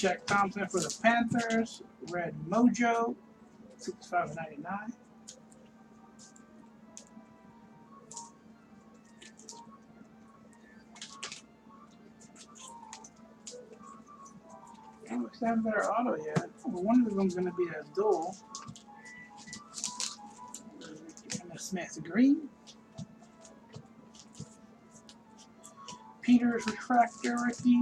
Shaq Thompson for the Panthers. Red Mojo, 65.99. I don't have better auto yet. Well, one of them's going to be a duel. And Smith Green. Peters Refractor Ricky.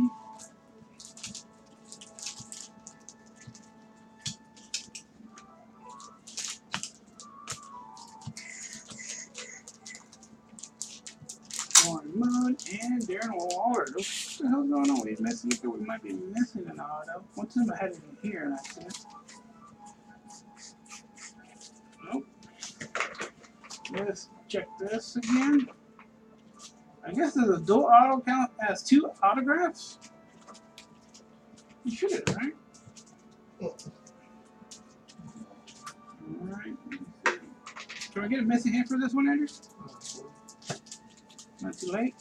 Warren Moon and Darren Waller. What the hell's going on? He's missing. Look at what might be missing an auto. One time I had it in here and I said, nope. Let's check this again. I guess there's a dual auto count as 2 autographs. You should have, right? Alright. Can I get a missing hit for this one, Andrew? Not too late.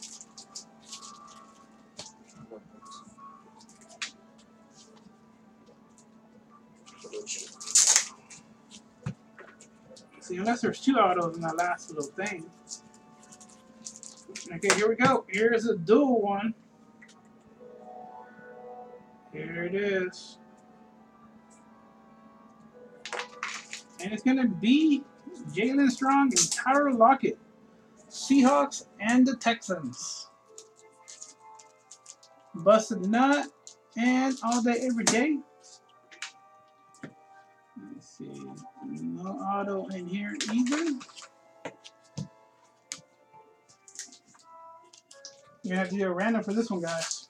See, unless there's 2 autos in that last little thing. Okay, here we go. Here's a dual one. Here it is. And it's going to be Jalen Strong and Tyler Lockett. Seahawks and the Texans. Busted Nut and All Day Every Day. Let's see. No auto in here either. You're going to have to do a random for this one, guys.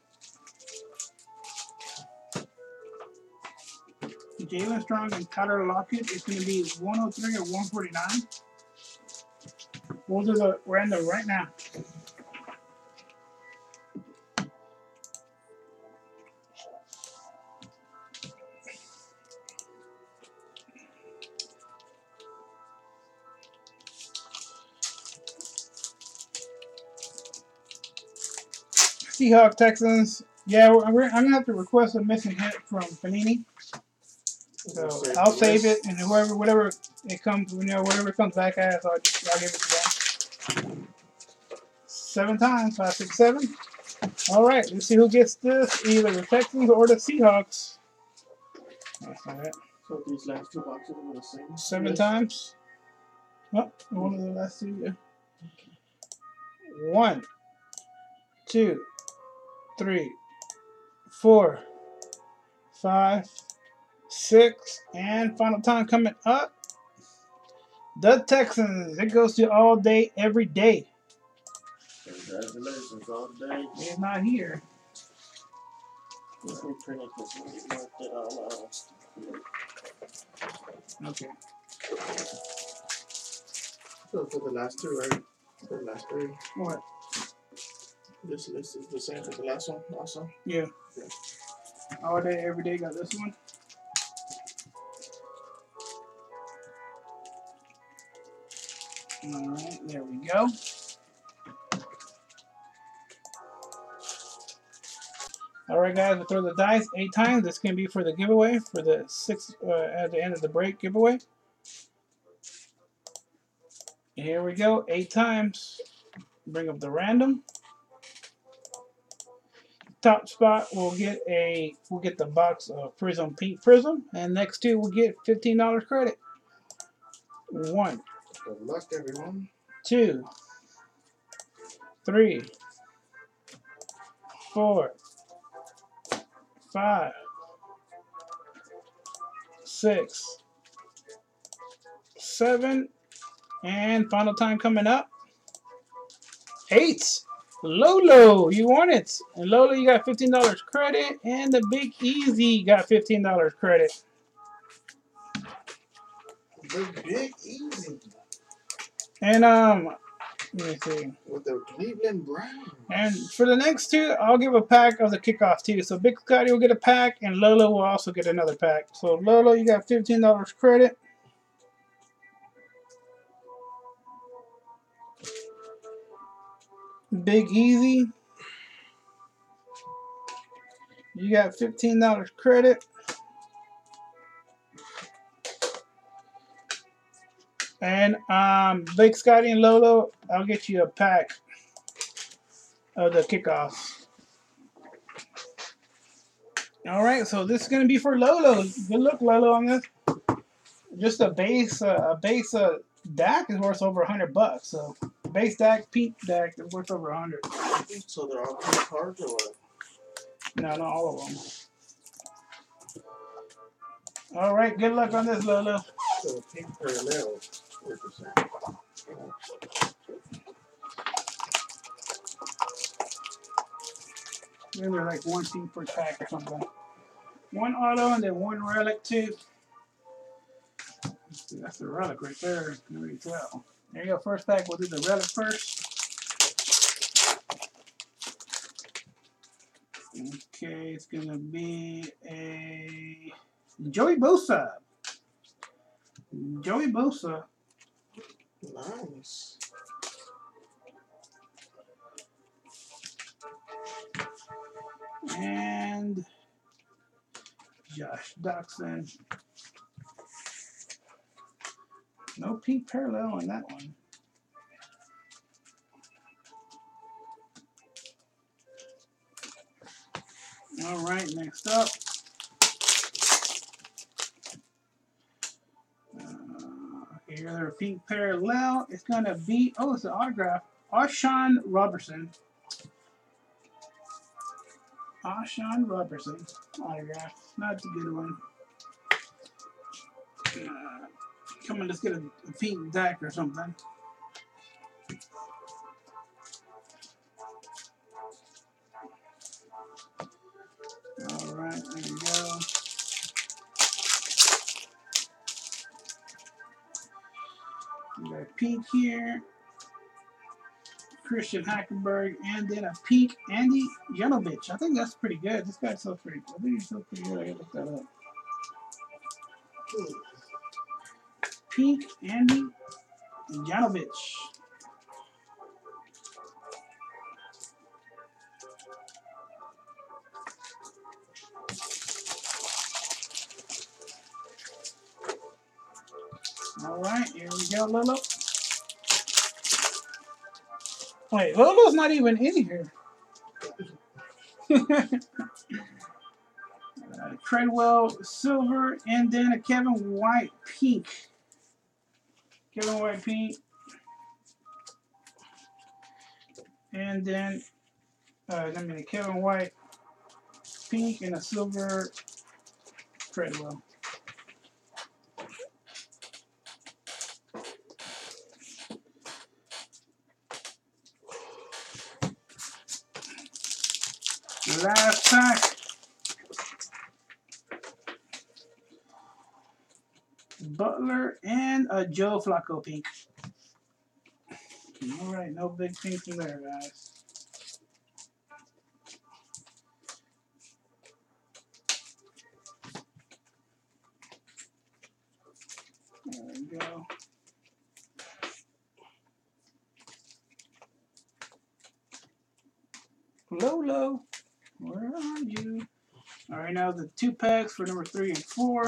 Jalen Strong and Tyler Lockett is going to be 103 or 149. We'll do the random right now. Seahawks, Texans. Yeah, I'm going to have to request a missing hit from Panini. So I'll save it, and whatever it comes, whatever it comes back as, I'll give it to them. 7 times, 5, 6, 7. All right, let's see who gets this, either the Texans or the Seahawks. That's not it. So these last 2 boxes were the same? 7 times. Oh, one of the last 2, yeah. 1, 2, 3, 4, 5, 6, and final time coming up. The Texans. It goes to All Day Every Day. Congratulations, All Day. He's not here. Let me print it this way. Marked it all out. Okay. So for the last 2, right? For the last 3. What? This list is the same for the last one also? Yeah. All Day Every Day got this one. All right, there we go. All right, guys, we'll throw the dice 8 times. This can be for the giveaway, for the 6 at the end of the break giveaway. Here we go, 8 times. Bring up the random. Top spot, we'll get the box of Prism Pink Prism, and next 2 we'll get $15 credit. 1. Good luck, everyone. 2, 3, 4, 5, 6, 7, and final time coming up. 8. Lolo, you won it. And Lolo, you got $15 credit, and the Big Easy got $15 credit. The Big Easy. And let me see. With the Cleveland Browns. And for the next 2, I'll give a pack of the kickoff too. So Big Scotty will get a pack, and Lolo will also get another pack. So Lolo, you got $15 credit. Big Easy, You got $15 credit. And Big Scotty and Lolo, I'll get you a pack of the kickoffs. All right, so this is gonna be for Lolo. Good luck, Lolo, on this. Just a base DAC is worth over $100. So base DAC, peak DAC is worth over 100. So they're all pink cards or what? No, not all of them. All right, good luck on this, Lolo. So pink parallel, 4%. Maybe they're like one team per pack or something. One auto and then one relic too. That's the relic right there. You can already tell. There you go. First pack. We'll do the relic first. Okay, it's gonna be a Joey Bosa. Joey Bosa. Nice. And Josh Doxson. No pink parallel on that one. All right, next up. Here, their pink parallel. It's going to be, oh, it's an autograph. Ashawn Robertson. Ashawn Robertson autograph. That's a good one. Come on, let's get a pink deck or something. All right, there you go. We got a pink here. Christian Hackenberg, and then a pink Andy Jelovich. I think that's pretty good. This guy's so pretty. I think he's so pretty good. I gotta look that up. Pink Andy Jelovich. All right, here we go, Lolo. Wait, Lolo's not even in here. Treadwell silver, and then a Kevin White pink. Kevin White pink. And then a Kevin White pink and a silver Treadwell. Last pack. Butler and a Joe Flacco pink. All right, no big pinks in there, guys. There we go. Lolo, where are you? All right, now the 2 packs for number 3 and 4.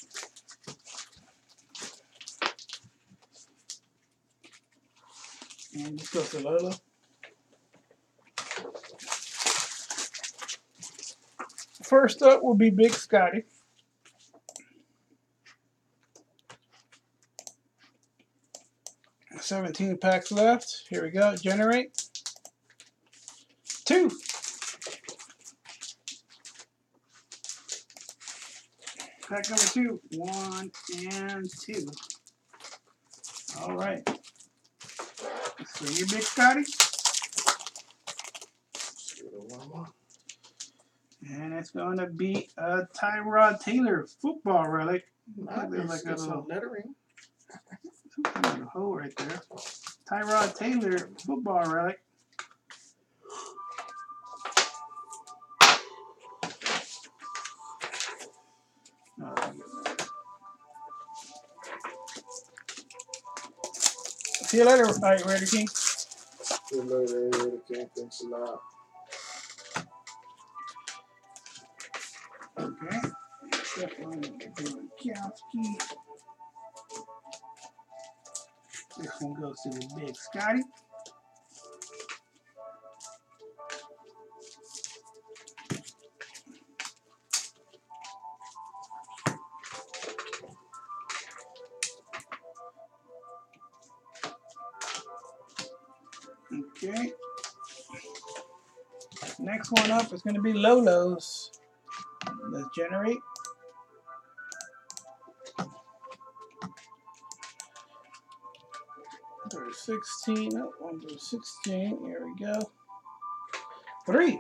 And let's go to Lolo. First up will be Big Scotty. $17 packs left. Here we go. Generate. 2. Pack number 2. 1 and 2. All right. So you, Big Scotty. And it's going to be a Tyrod Taylor football relic. There's like a little lettering. There's a hole right there. Tyrod Taylor football relic. See you later, Raider King. See you later, Raider King. Thanks a lot. Gronkowski. This one goes to the Big Scotty. Okay. Next one up is going to be Lolo's. Let's generate. Number 16. Oh, 1 through 16. Here we go. 3.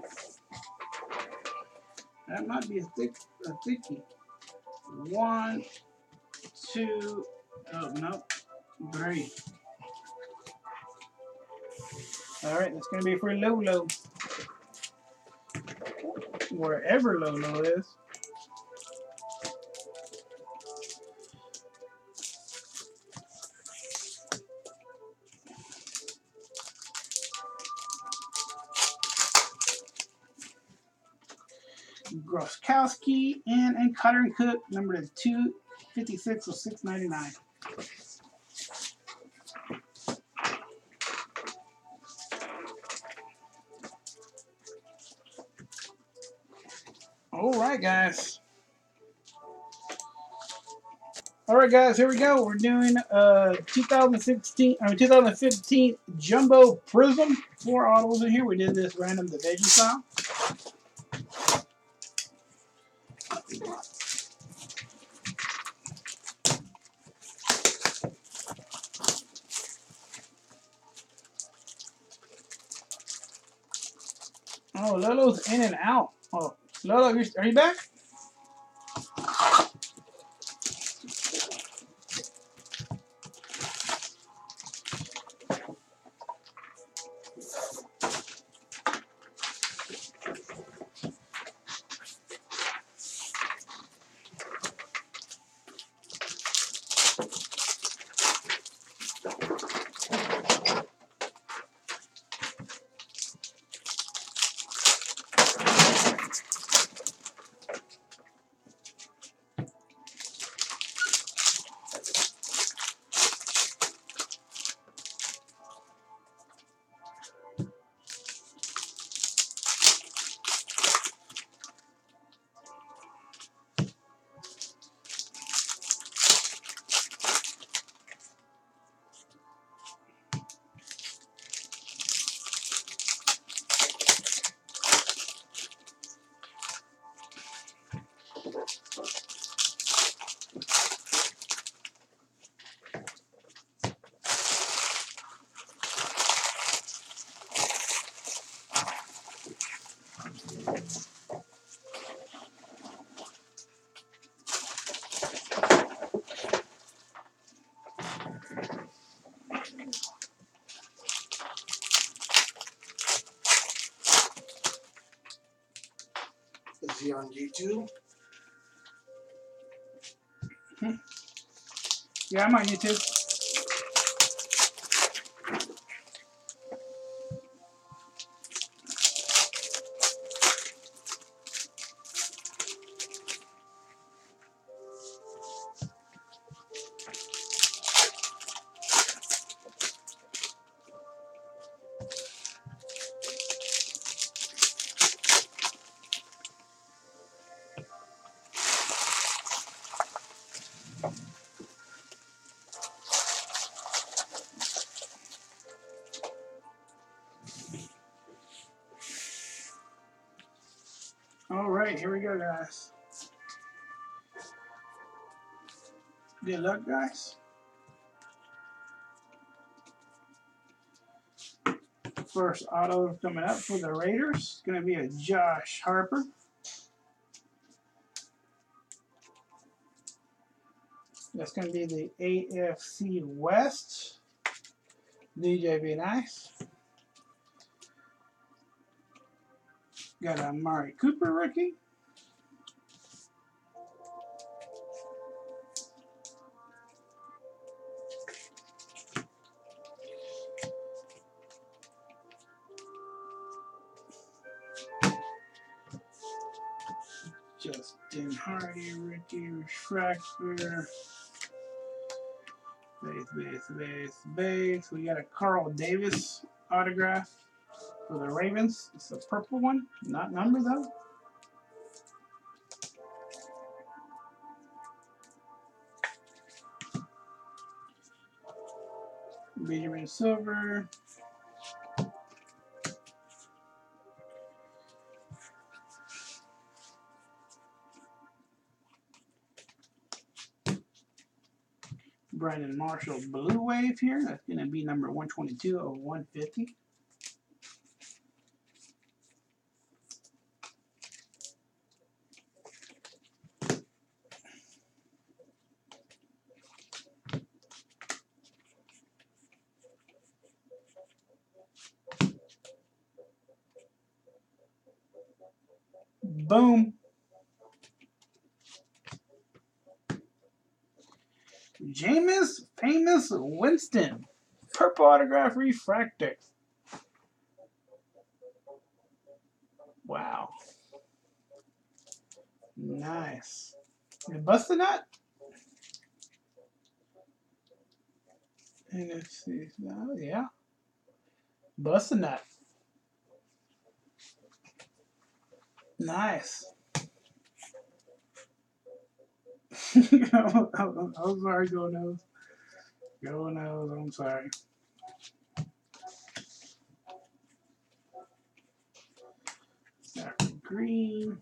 That might be a thickie. 1, 2. Oh no, 3. All right, that's going to be for Lolo. Wherever Lolo is. Gronkowski and Cutter and Cook, number 256 of 699. All right, guys. All right, guys. Here we go. We're doing 2015 Jumbo Prism. 4 autos in here. We did this random division style. Oh, Lolo's in and out. Oh, Lolo, are you back? Is he on YouTube? Yeah, I'm on YouTube. All right, here we go, guys. Good luck, guys. First auto coming up for the Raiders. It's going to be a Josh Harper. That's going to be the AFC West. DJ be nice. Got a Amari Cooper rookie. Winston Hardy, Ricky Refractor. Base. We got a Carl Davis autograph for the Ravens. It's a purple one, not numbered though. Benjamin Silver. Brandon Marshall Blue Wave here. That's going to be number 122 of 150. Boom. Jameis Famous Winston. Purple autograph refractor. Wow. Nice. You busted that? NFC. Oh, yeah. Busting that. Nice. I'm sorry, Go Nose. Go Nose, I'm sorry. Green.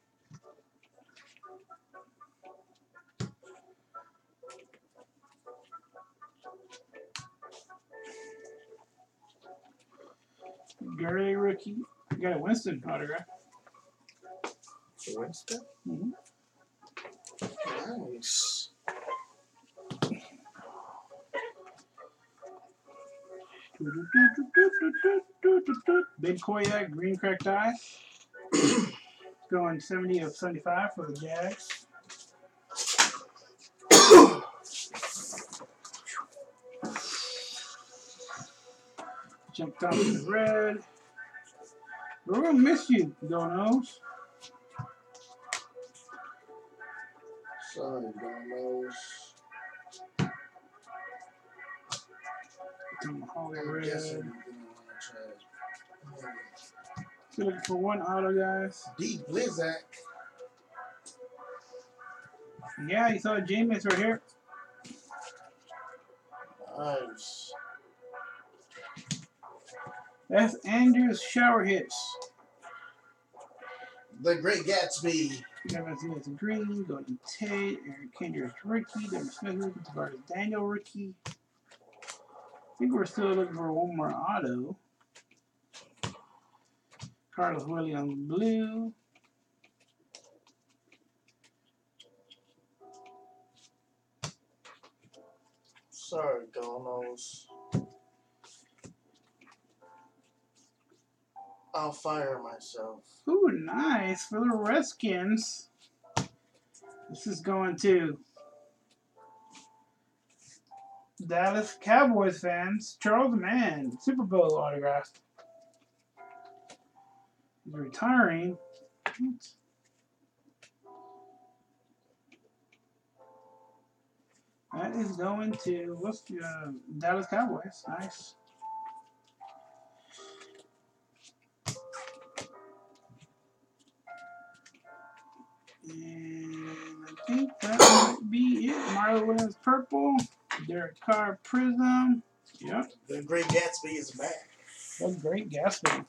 Gurley rookie. I got a Winston autograph. Winston? Mm-hmm. Nice. Big Koyak, green cracked eye. Going 70 of 75 for the Jags. Jumped off the red. We're going to miss you, Go Nose. Sorry, Go Nose. Red. Still looking for one auto, guys. D Blizzak. Yeah, you saw Jameis right here. Nice. That's Andrew's shower hits. The Great Gatsby. It's green, Golden Tate, Aaron Kendrick's rookie, Devin Smith rookie, Tavares Daniel rookie. I think we're still looking for one more auto. Carlos Williams blue. Sorry, Go Nose. I'll fire myself. Ooh, nice for the Redskins. This is going to Dallas Cowboys fans. Charles Mann, Super Bowl autograph. He's retiring. That is going to what's the Dallas Cowboys. Nice. And I think that might be it. Marlon Williams purple. Derek Carr prism. Yep. The Great Gatsby is back. The Great Gatsby.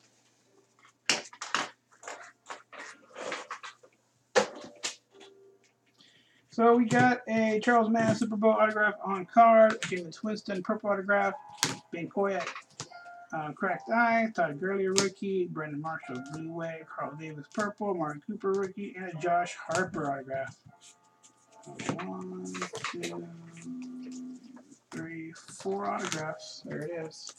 So we got a Charles Mann Super Bowl autograph on card. Jameis Winston purple autograph. Ben Koyak cracked eye. Todd Gurley rookie. Brandon Marshall blue wave. Carl Davis purple. Martin Cooper rookie. And a Josh Harper autograph. 1, 2, 3, 4 autographs. There it is.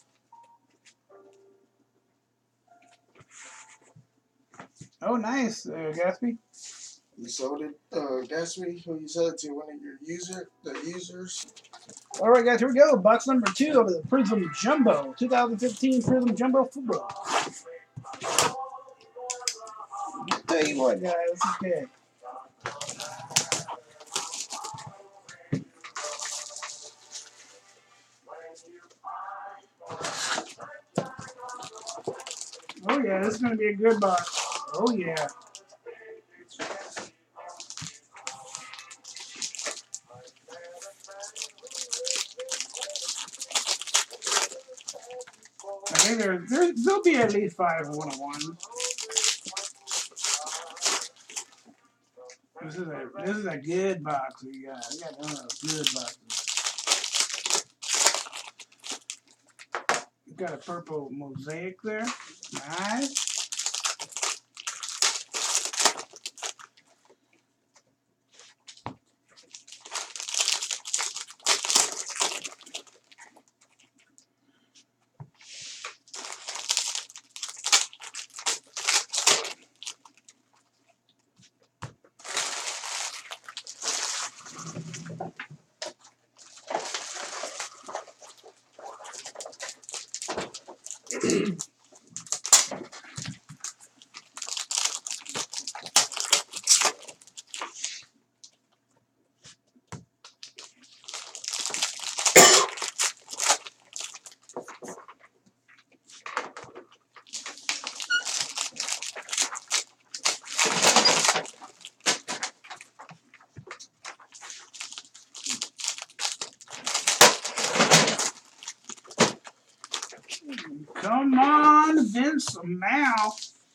Oh, nice, Gatsby. You sold it, Gatsby. Who you sold it to? One of your users. All right, guys, here we go. Box number 2 of the Prism Jumbo, 2015 Prism Jumbo Football. I'll tell you what, guys, this is good. Oh yeah, this is gonna be a good box. Oh yeah. I think there'll be at least 5 1-on-1s. This is a good box we got. We got one of those good boxes. We got a purple mosaic there. Nice. Come on, Vince Mal.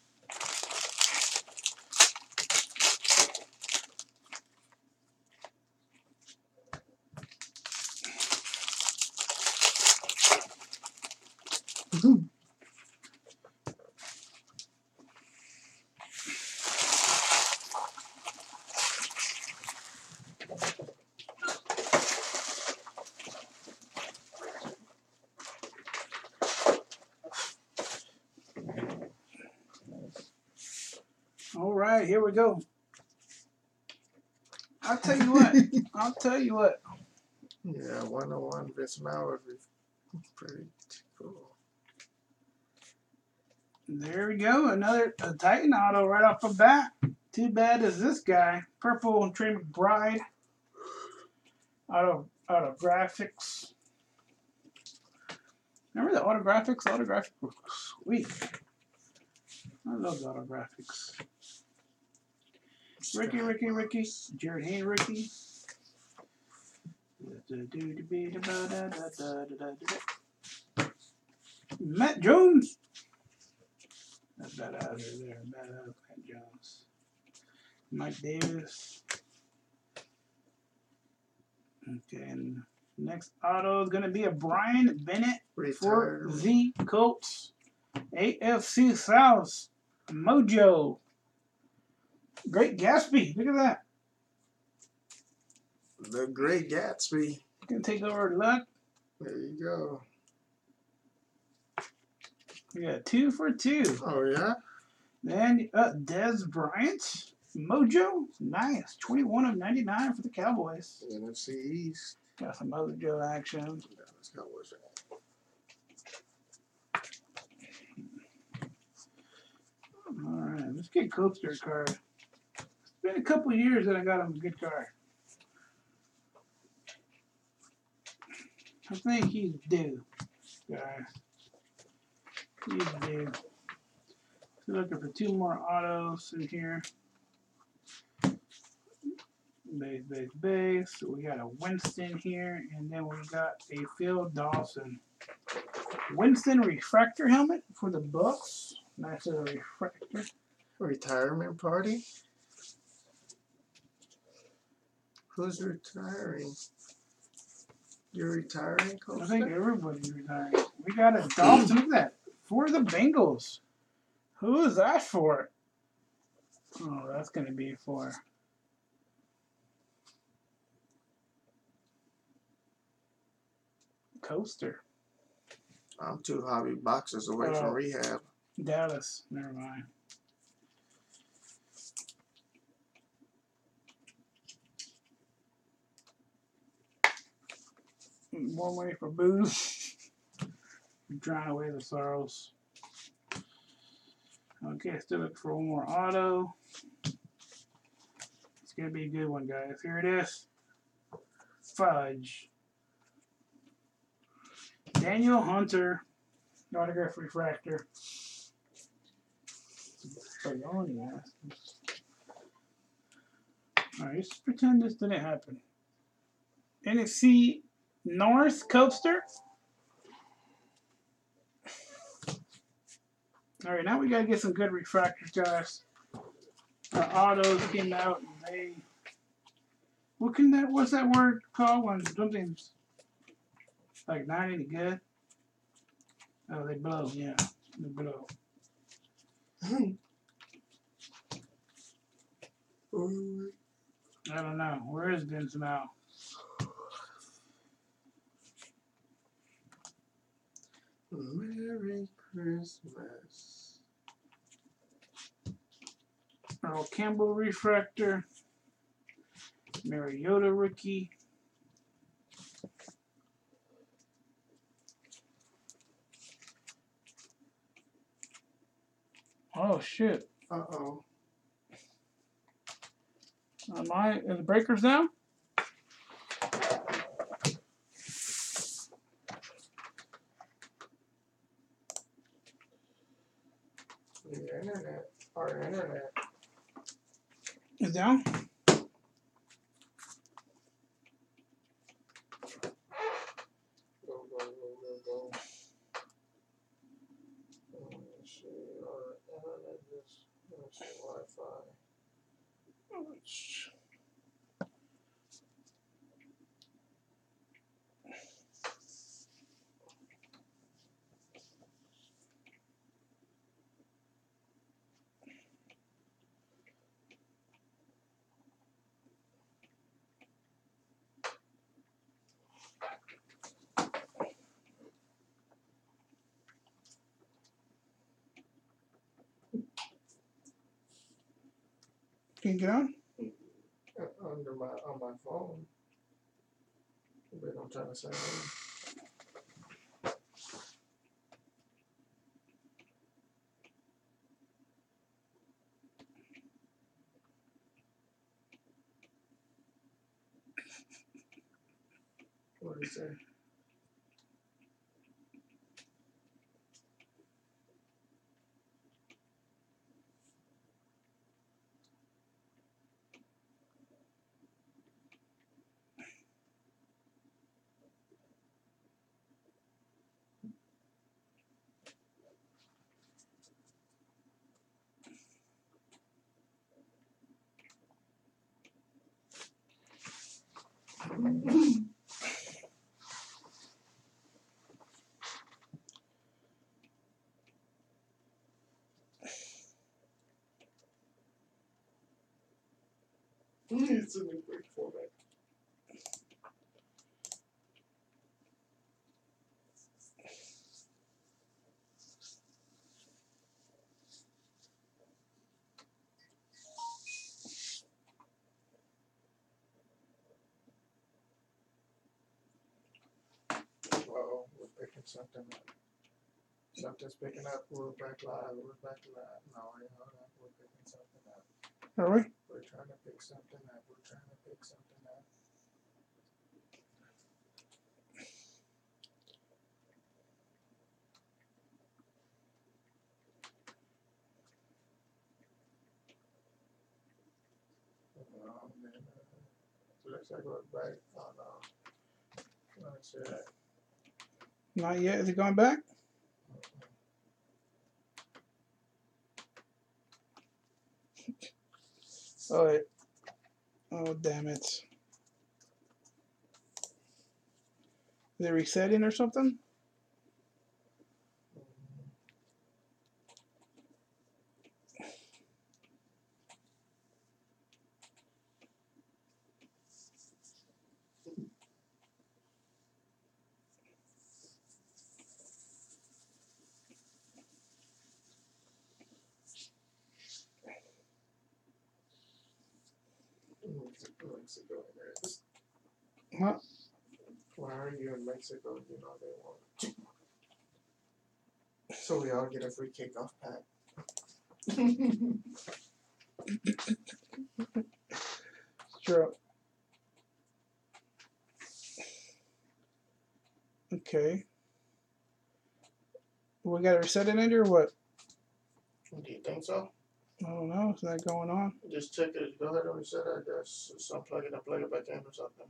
All right, here we go. I'll tell you what. I'll tell you what. Yeah, 101 Vince Mal would be pretty cool. There we go. Another Titan auto right off the bat. Too bad is this guy. Purple Trey McBride. Autographics. Remember the autographics? The autographics were sweet. I love the autographics. Ricky. Jared Hayne, Ricky. Matt Jones. That's badass there. Badass Matt Jones. Mike Davis. Okay, and next auto is going to be a Brian Bennett for the Colts. AFC South. Mojo. Great Gatsby. Look at that. The Great Gatsby. Gonna take over luck. There you go. We got 2 for 2. Oh, yeah? Then Dez Bryant. Mojo. Nice. 21 of 99 for the Cowboys. NFC East. Got some Mojo action. Dallas Cowboys. Alright, let's get Coaster card. It's been a couple years that I got him a good card. I think he's due, guys. He's due. Still looking for 2 more autos in here. Base. So we got a Winston here, and then we got a Phil Dawson. Winston refractor helmet for the Bucks. Nice little refractor. Retirement party? Who's retiring? You're retiring, Coach? I think everybody's retiring. We got a Dawson. Look at that. For the Bengals. Who is that for? Oh, that's going to be for... Coaster. I'm 2 hobby boxes away from rehab. Dallas. Never mind. More money for booze. Drying away the sorrows. Okay, still looking for one more auto. It's going to be a good one, guys. Here it is. Fudge. Daniel Hunter, autograph refractor. Bologna. Alright, let's pretend this didn't happen. NFC North Coaster. Alright, now we gotta get some good refractors, guys. Autos came out and they. What's that word called when something's like not any good? Oh, they blow, yeah. They blow. I don't know. Where is Vince now? Merry Christmas. Earl Campbell refractor. Mariota rookie. Oh shit. Uh-oh. Is the breakers down? The internet. Our internet. Is down? Go. Let's see. Our internet is. Let's see. Wi-Fi. Can you get on? On my phone. But I'm trying to say. What did he say? It's a new break format. Uh-oh, we're picking something up. Something's picking up. We're back live. No, hold on. We're picking something up. Are we? We're trying to pick something up. Looks like we're back. Oh no. Let's see that. Not yet. Is it going back? Oh, wait. Oh, damn it. Is it resetting or something? Mexico in there. Huh? Why are you in Mexico? You know they want. So we all get a free kickoff pack. Sure. Okay. We gotta reset it, Andy, or what? Do you think so? I don't know. Is that going on? Just check it. Go ahead and reset it, I guess. Just unplug it and plug it back in or something.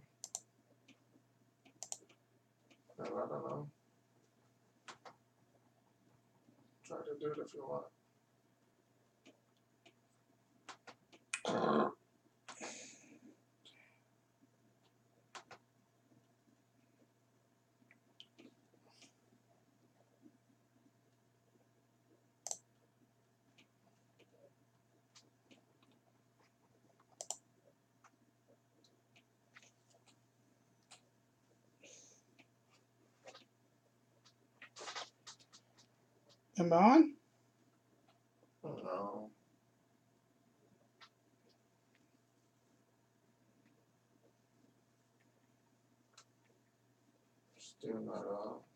No, I don't know. Try to do it if you want. Am I on? No. Still not on.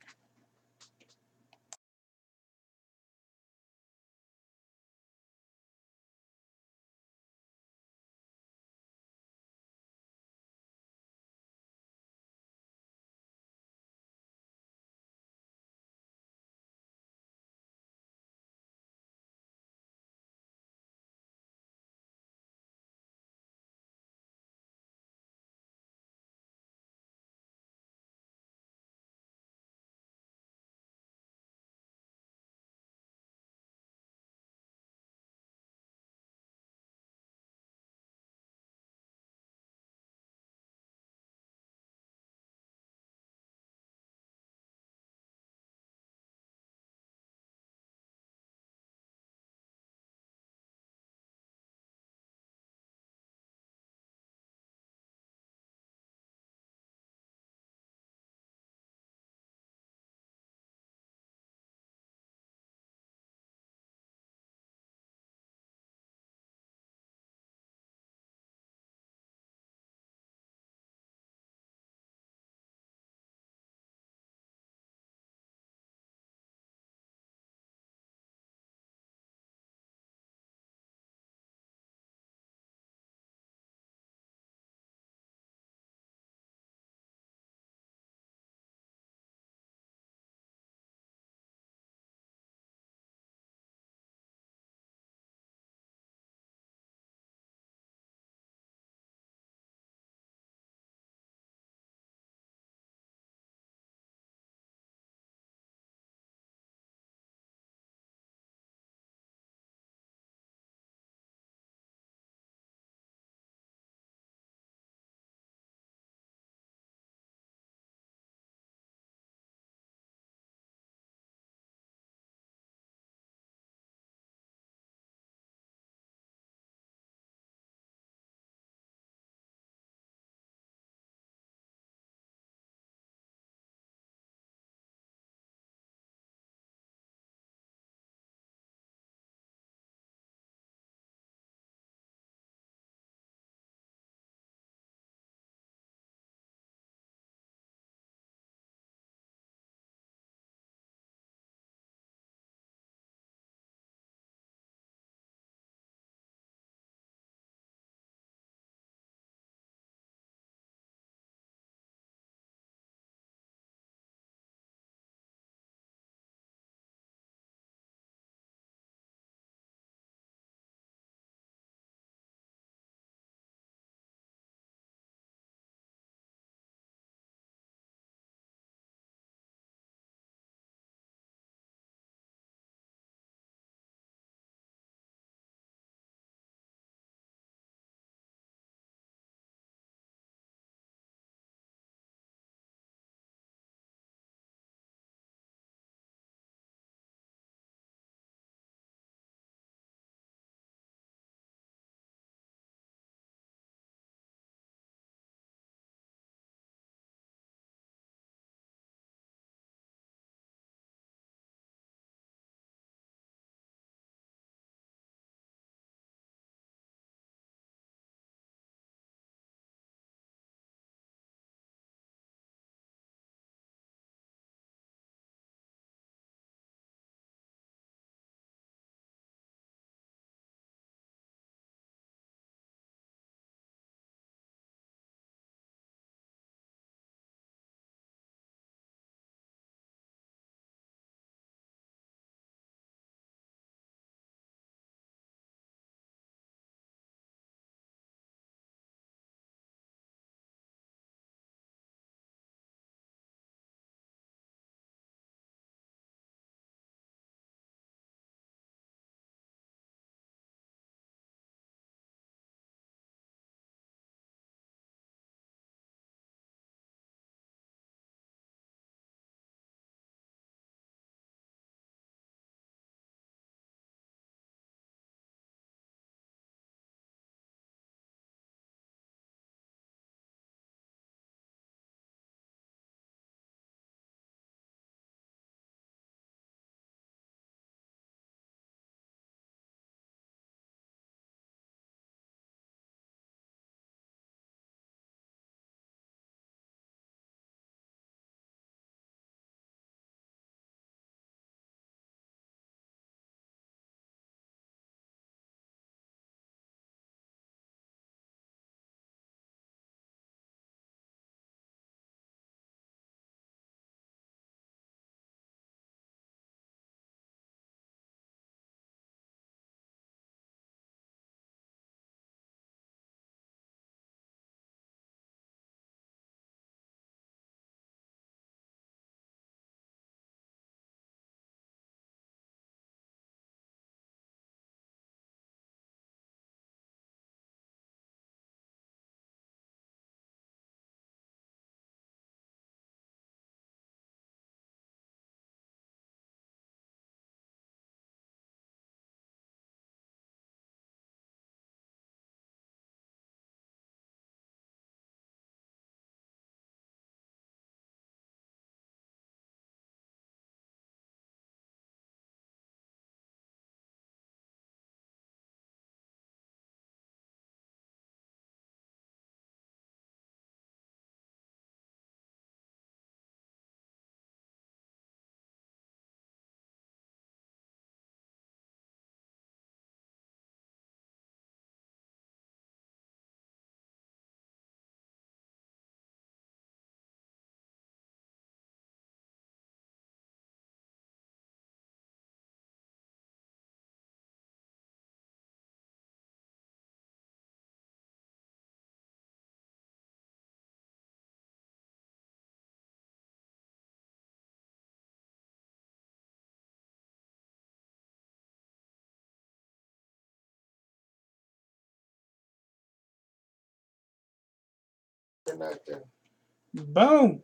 Connecting. Boom.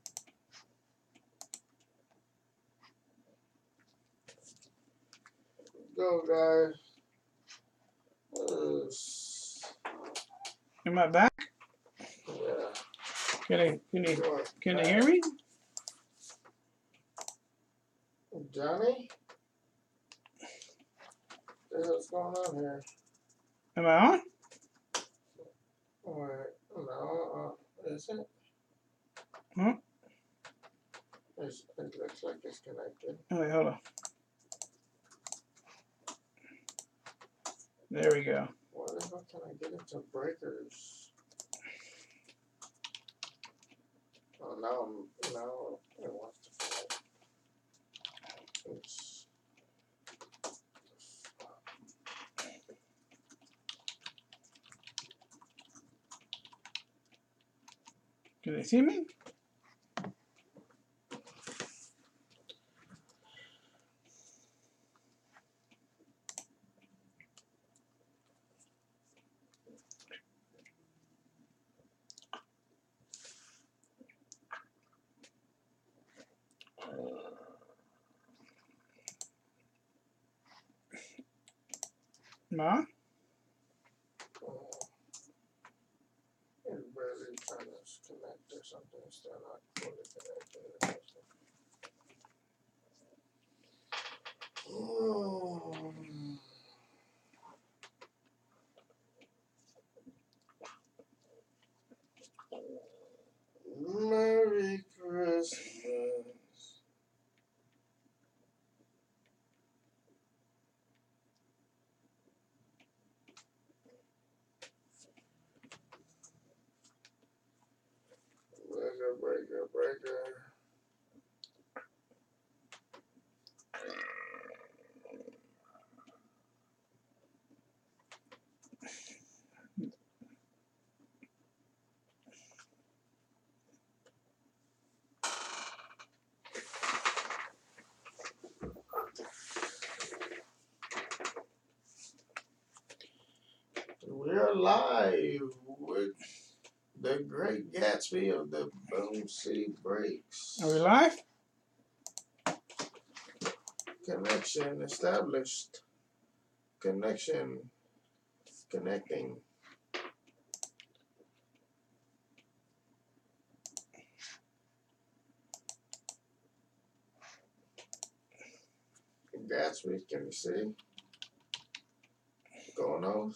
Go, guys. Am I back? Yeah. Can they hear me? Johnny? What the hell's going on here? Am I on? Wait, no, is it? Huh? It looks like it's connected. Oh, wait, hold on. There we go. Why the hell can I get into breakers? Oh, now it wants to fall. Oops. Can they see me? Ma? It's barely trying to connect or something. It's still not fully connected. Oh. Merry Christmas. Breaker. We're live with the Great Gatsby of the Boom City Breaks. Are we live? Connection established. Connecting. Gatsby, can you see? Going on?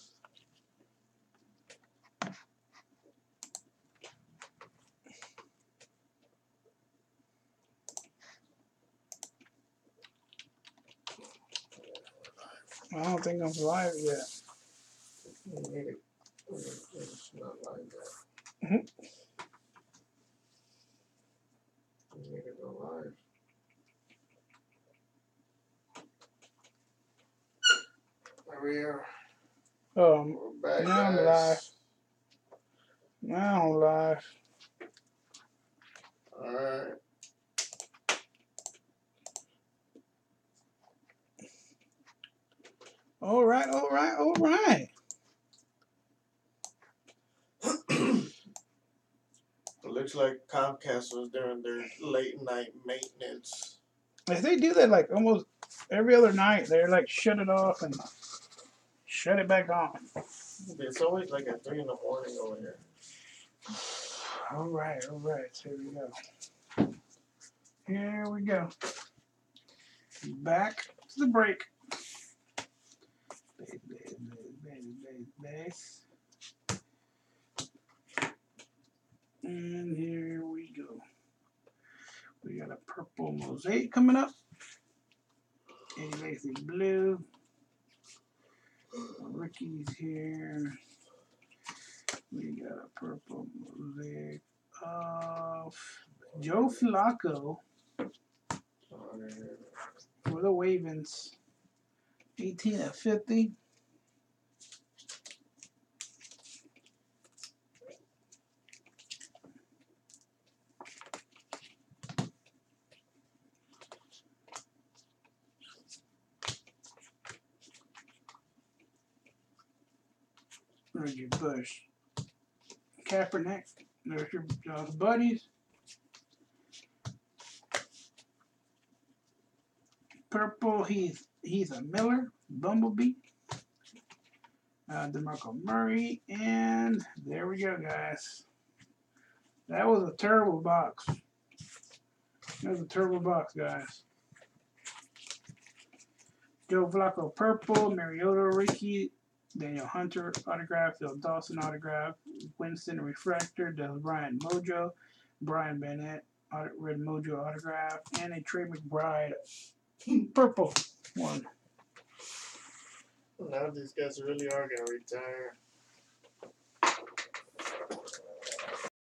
I don't think I'm live yet. It's not like that. Mhm. You need to go live. There we are. We're back, Now I'm guys. live. Now I'm live. Alright. All right. It looks like Comcast was doing their late night maintenance. If they do that like almost every other night, they're like shut it off and shut it back on. It's always like at 3 in the morning over here. All right. Here we go. Back to the break. Base. And here we go. We got a purple mosaic coming up. A basic blue. Ricky's here. We got a purple mosaic of Joe Flacco for the Ravens. 18/50. Reggie Bush. Kaepernick. There's your buddies. Purple, he's a Miller, Bumblebee. DeMarco Murray, and there we go, guys. That was a terrible box. That was a terrible box, guys. Joe Flacco purple, Mariota Ricky, Daniel Hunter autograph, Phil Dawson autograph, Winston refractor, Des Bryant Mojo, Brian Bennett red Mojo autograph, and a Trey McBride purple one. Now these guys really are gonna retire.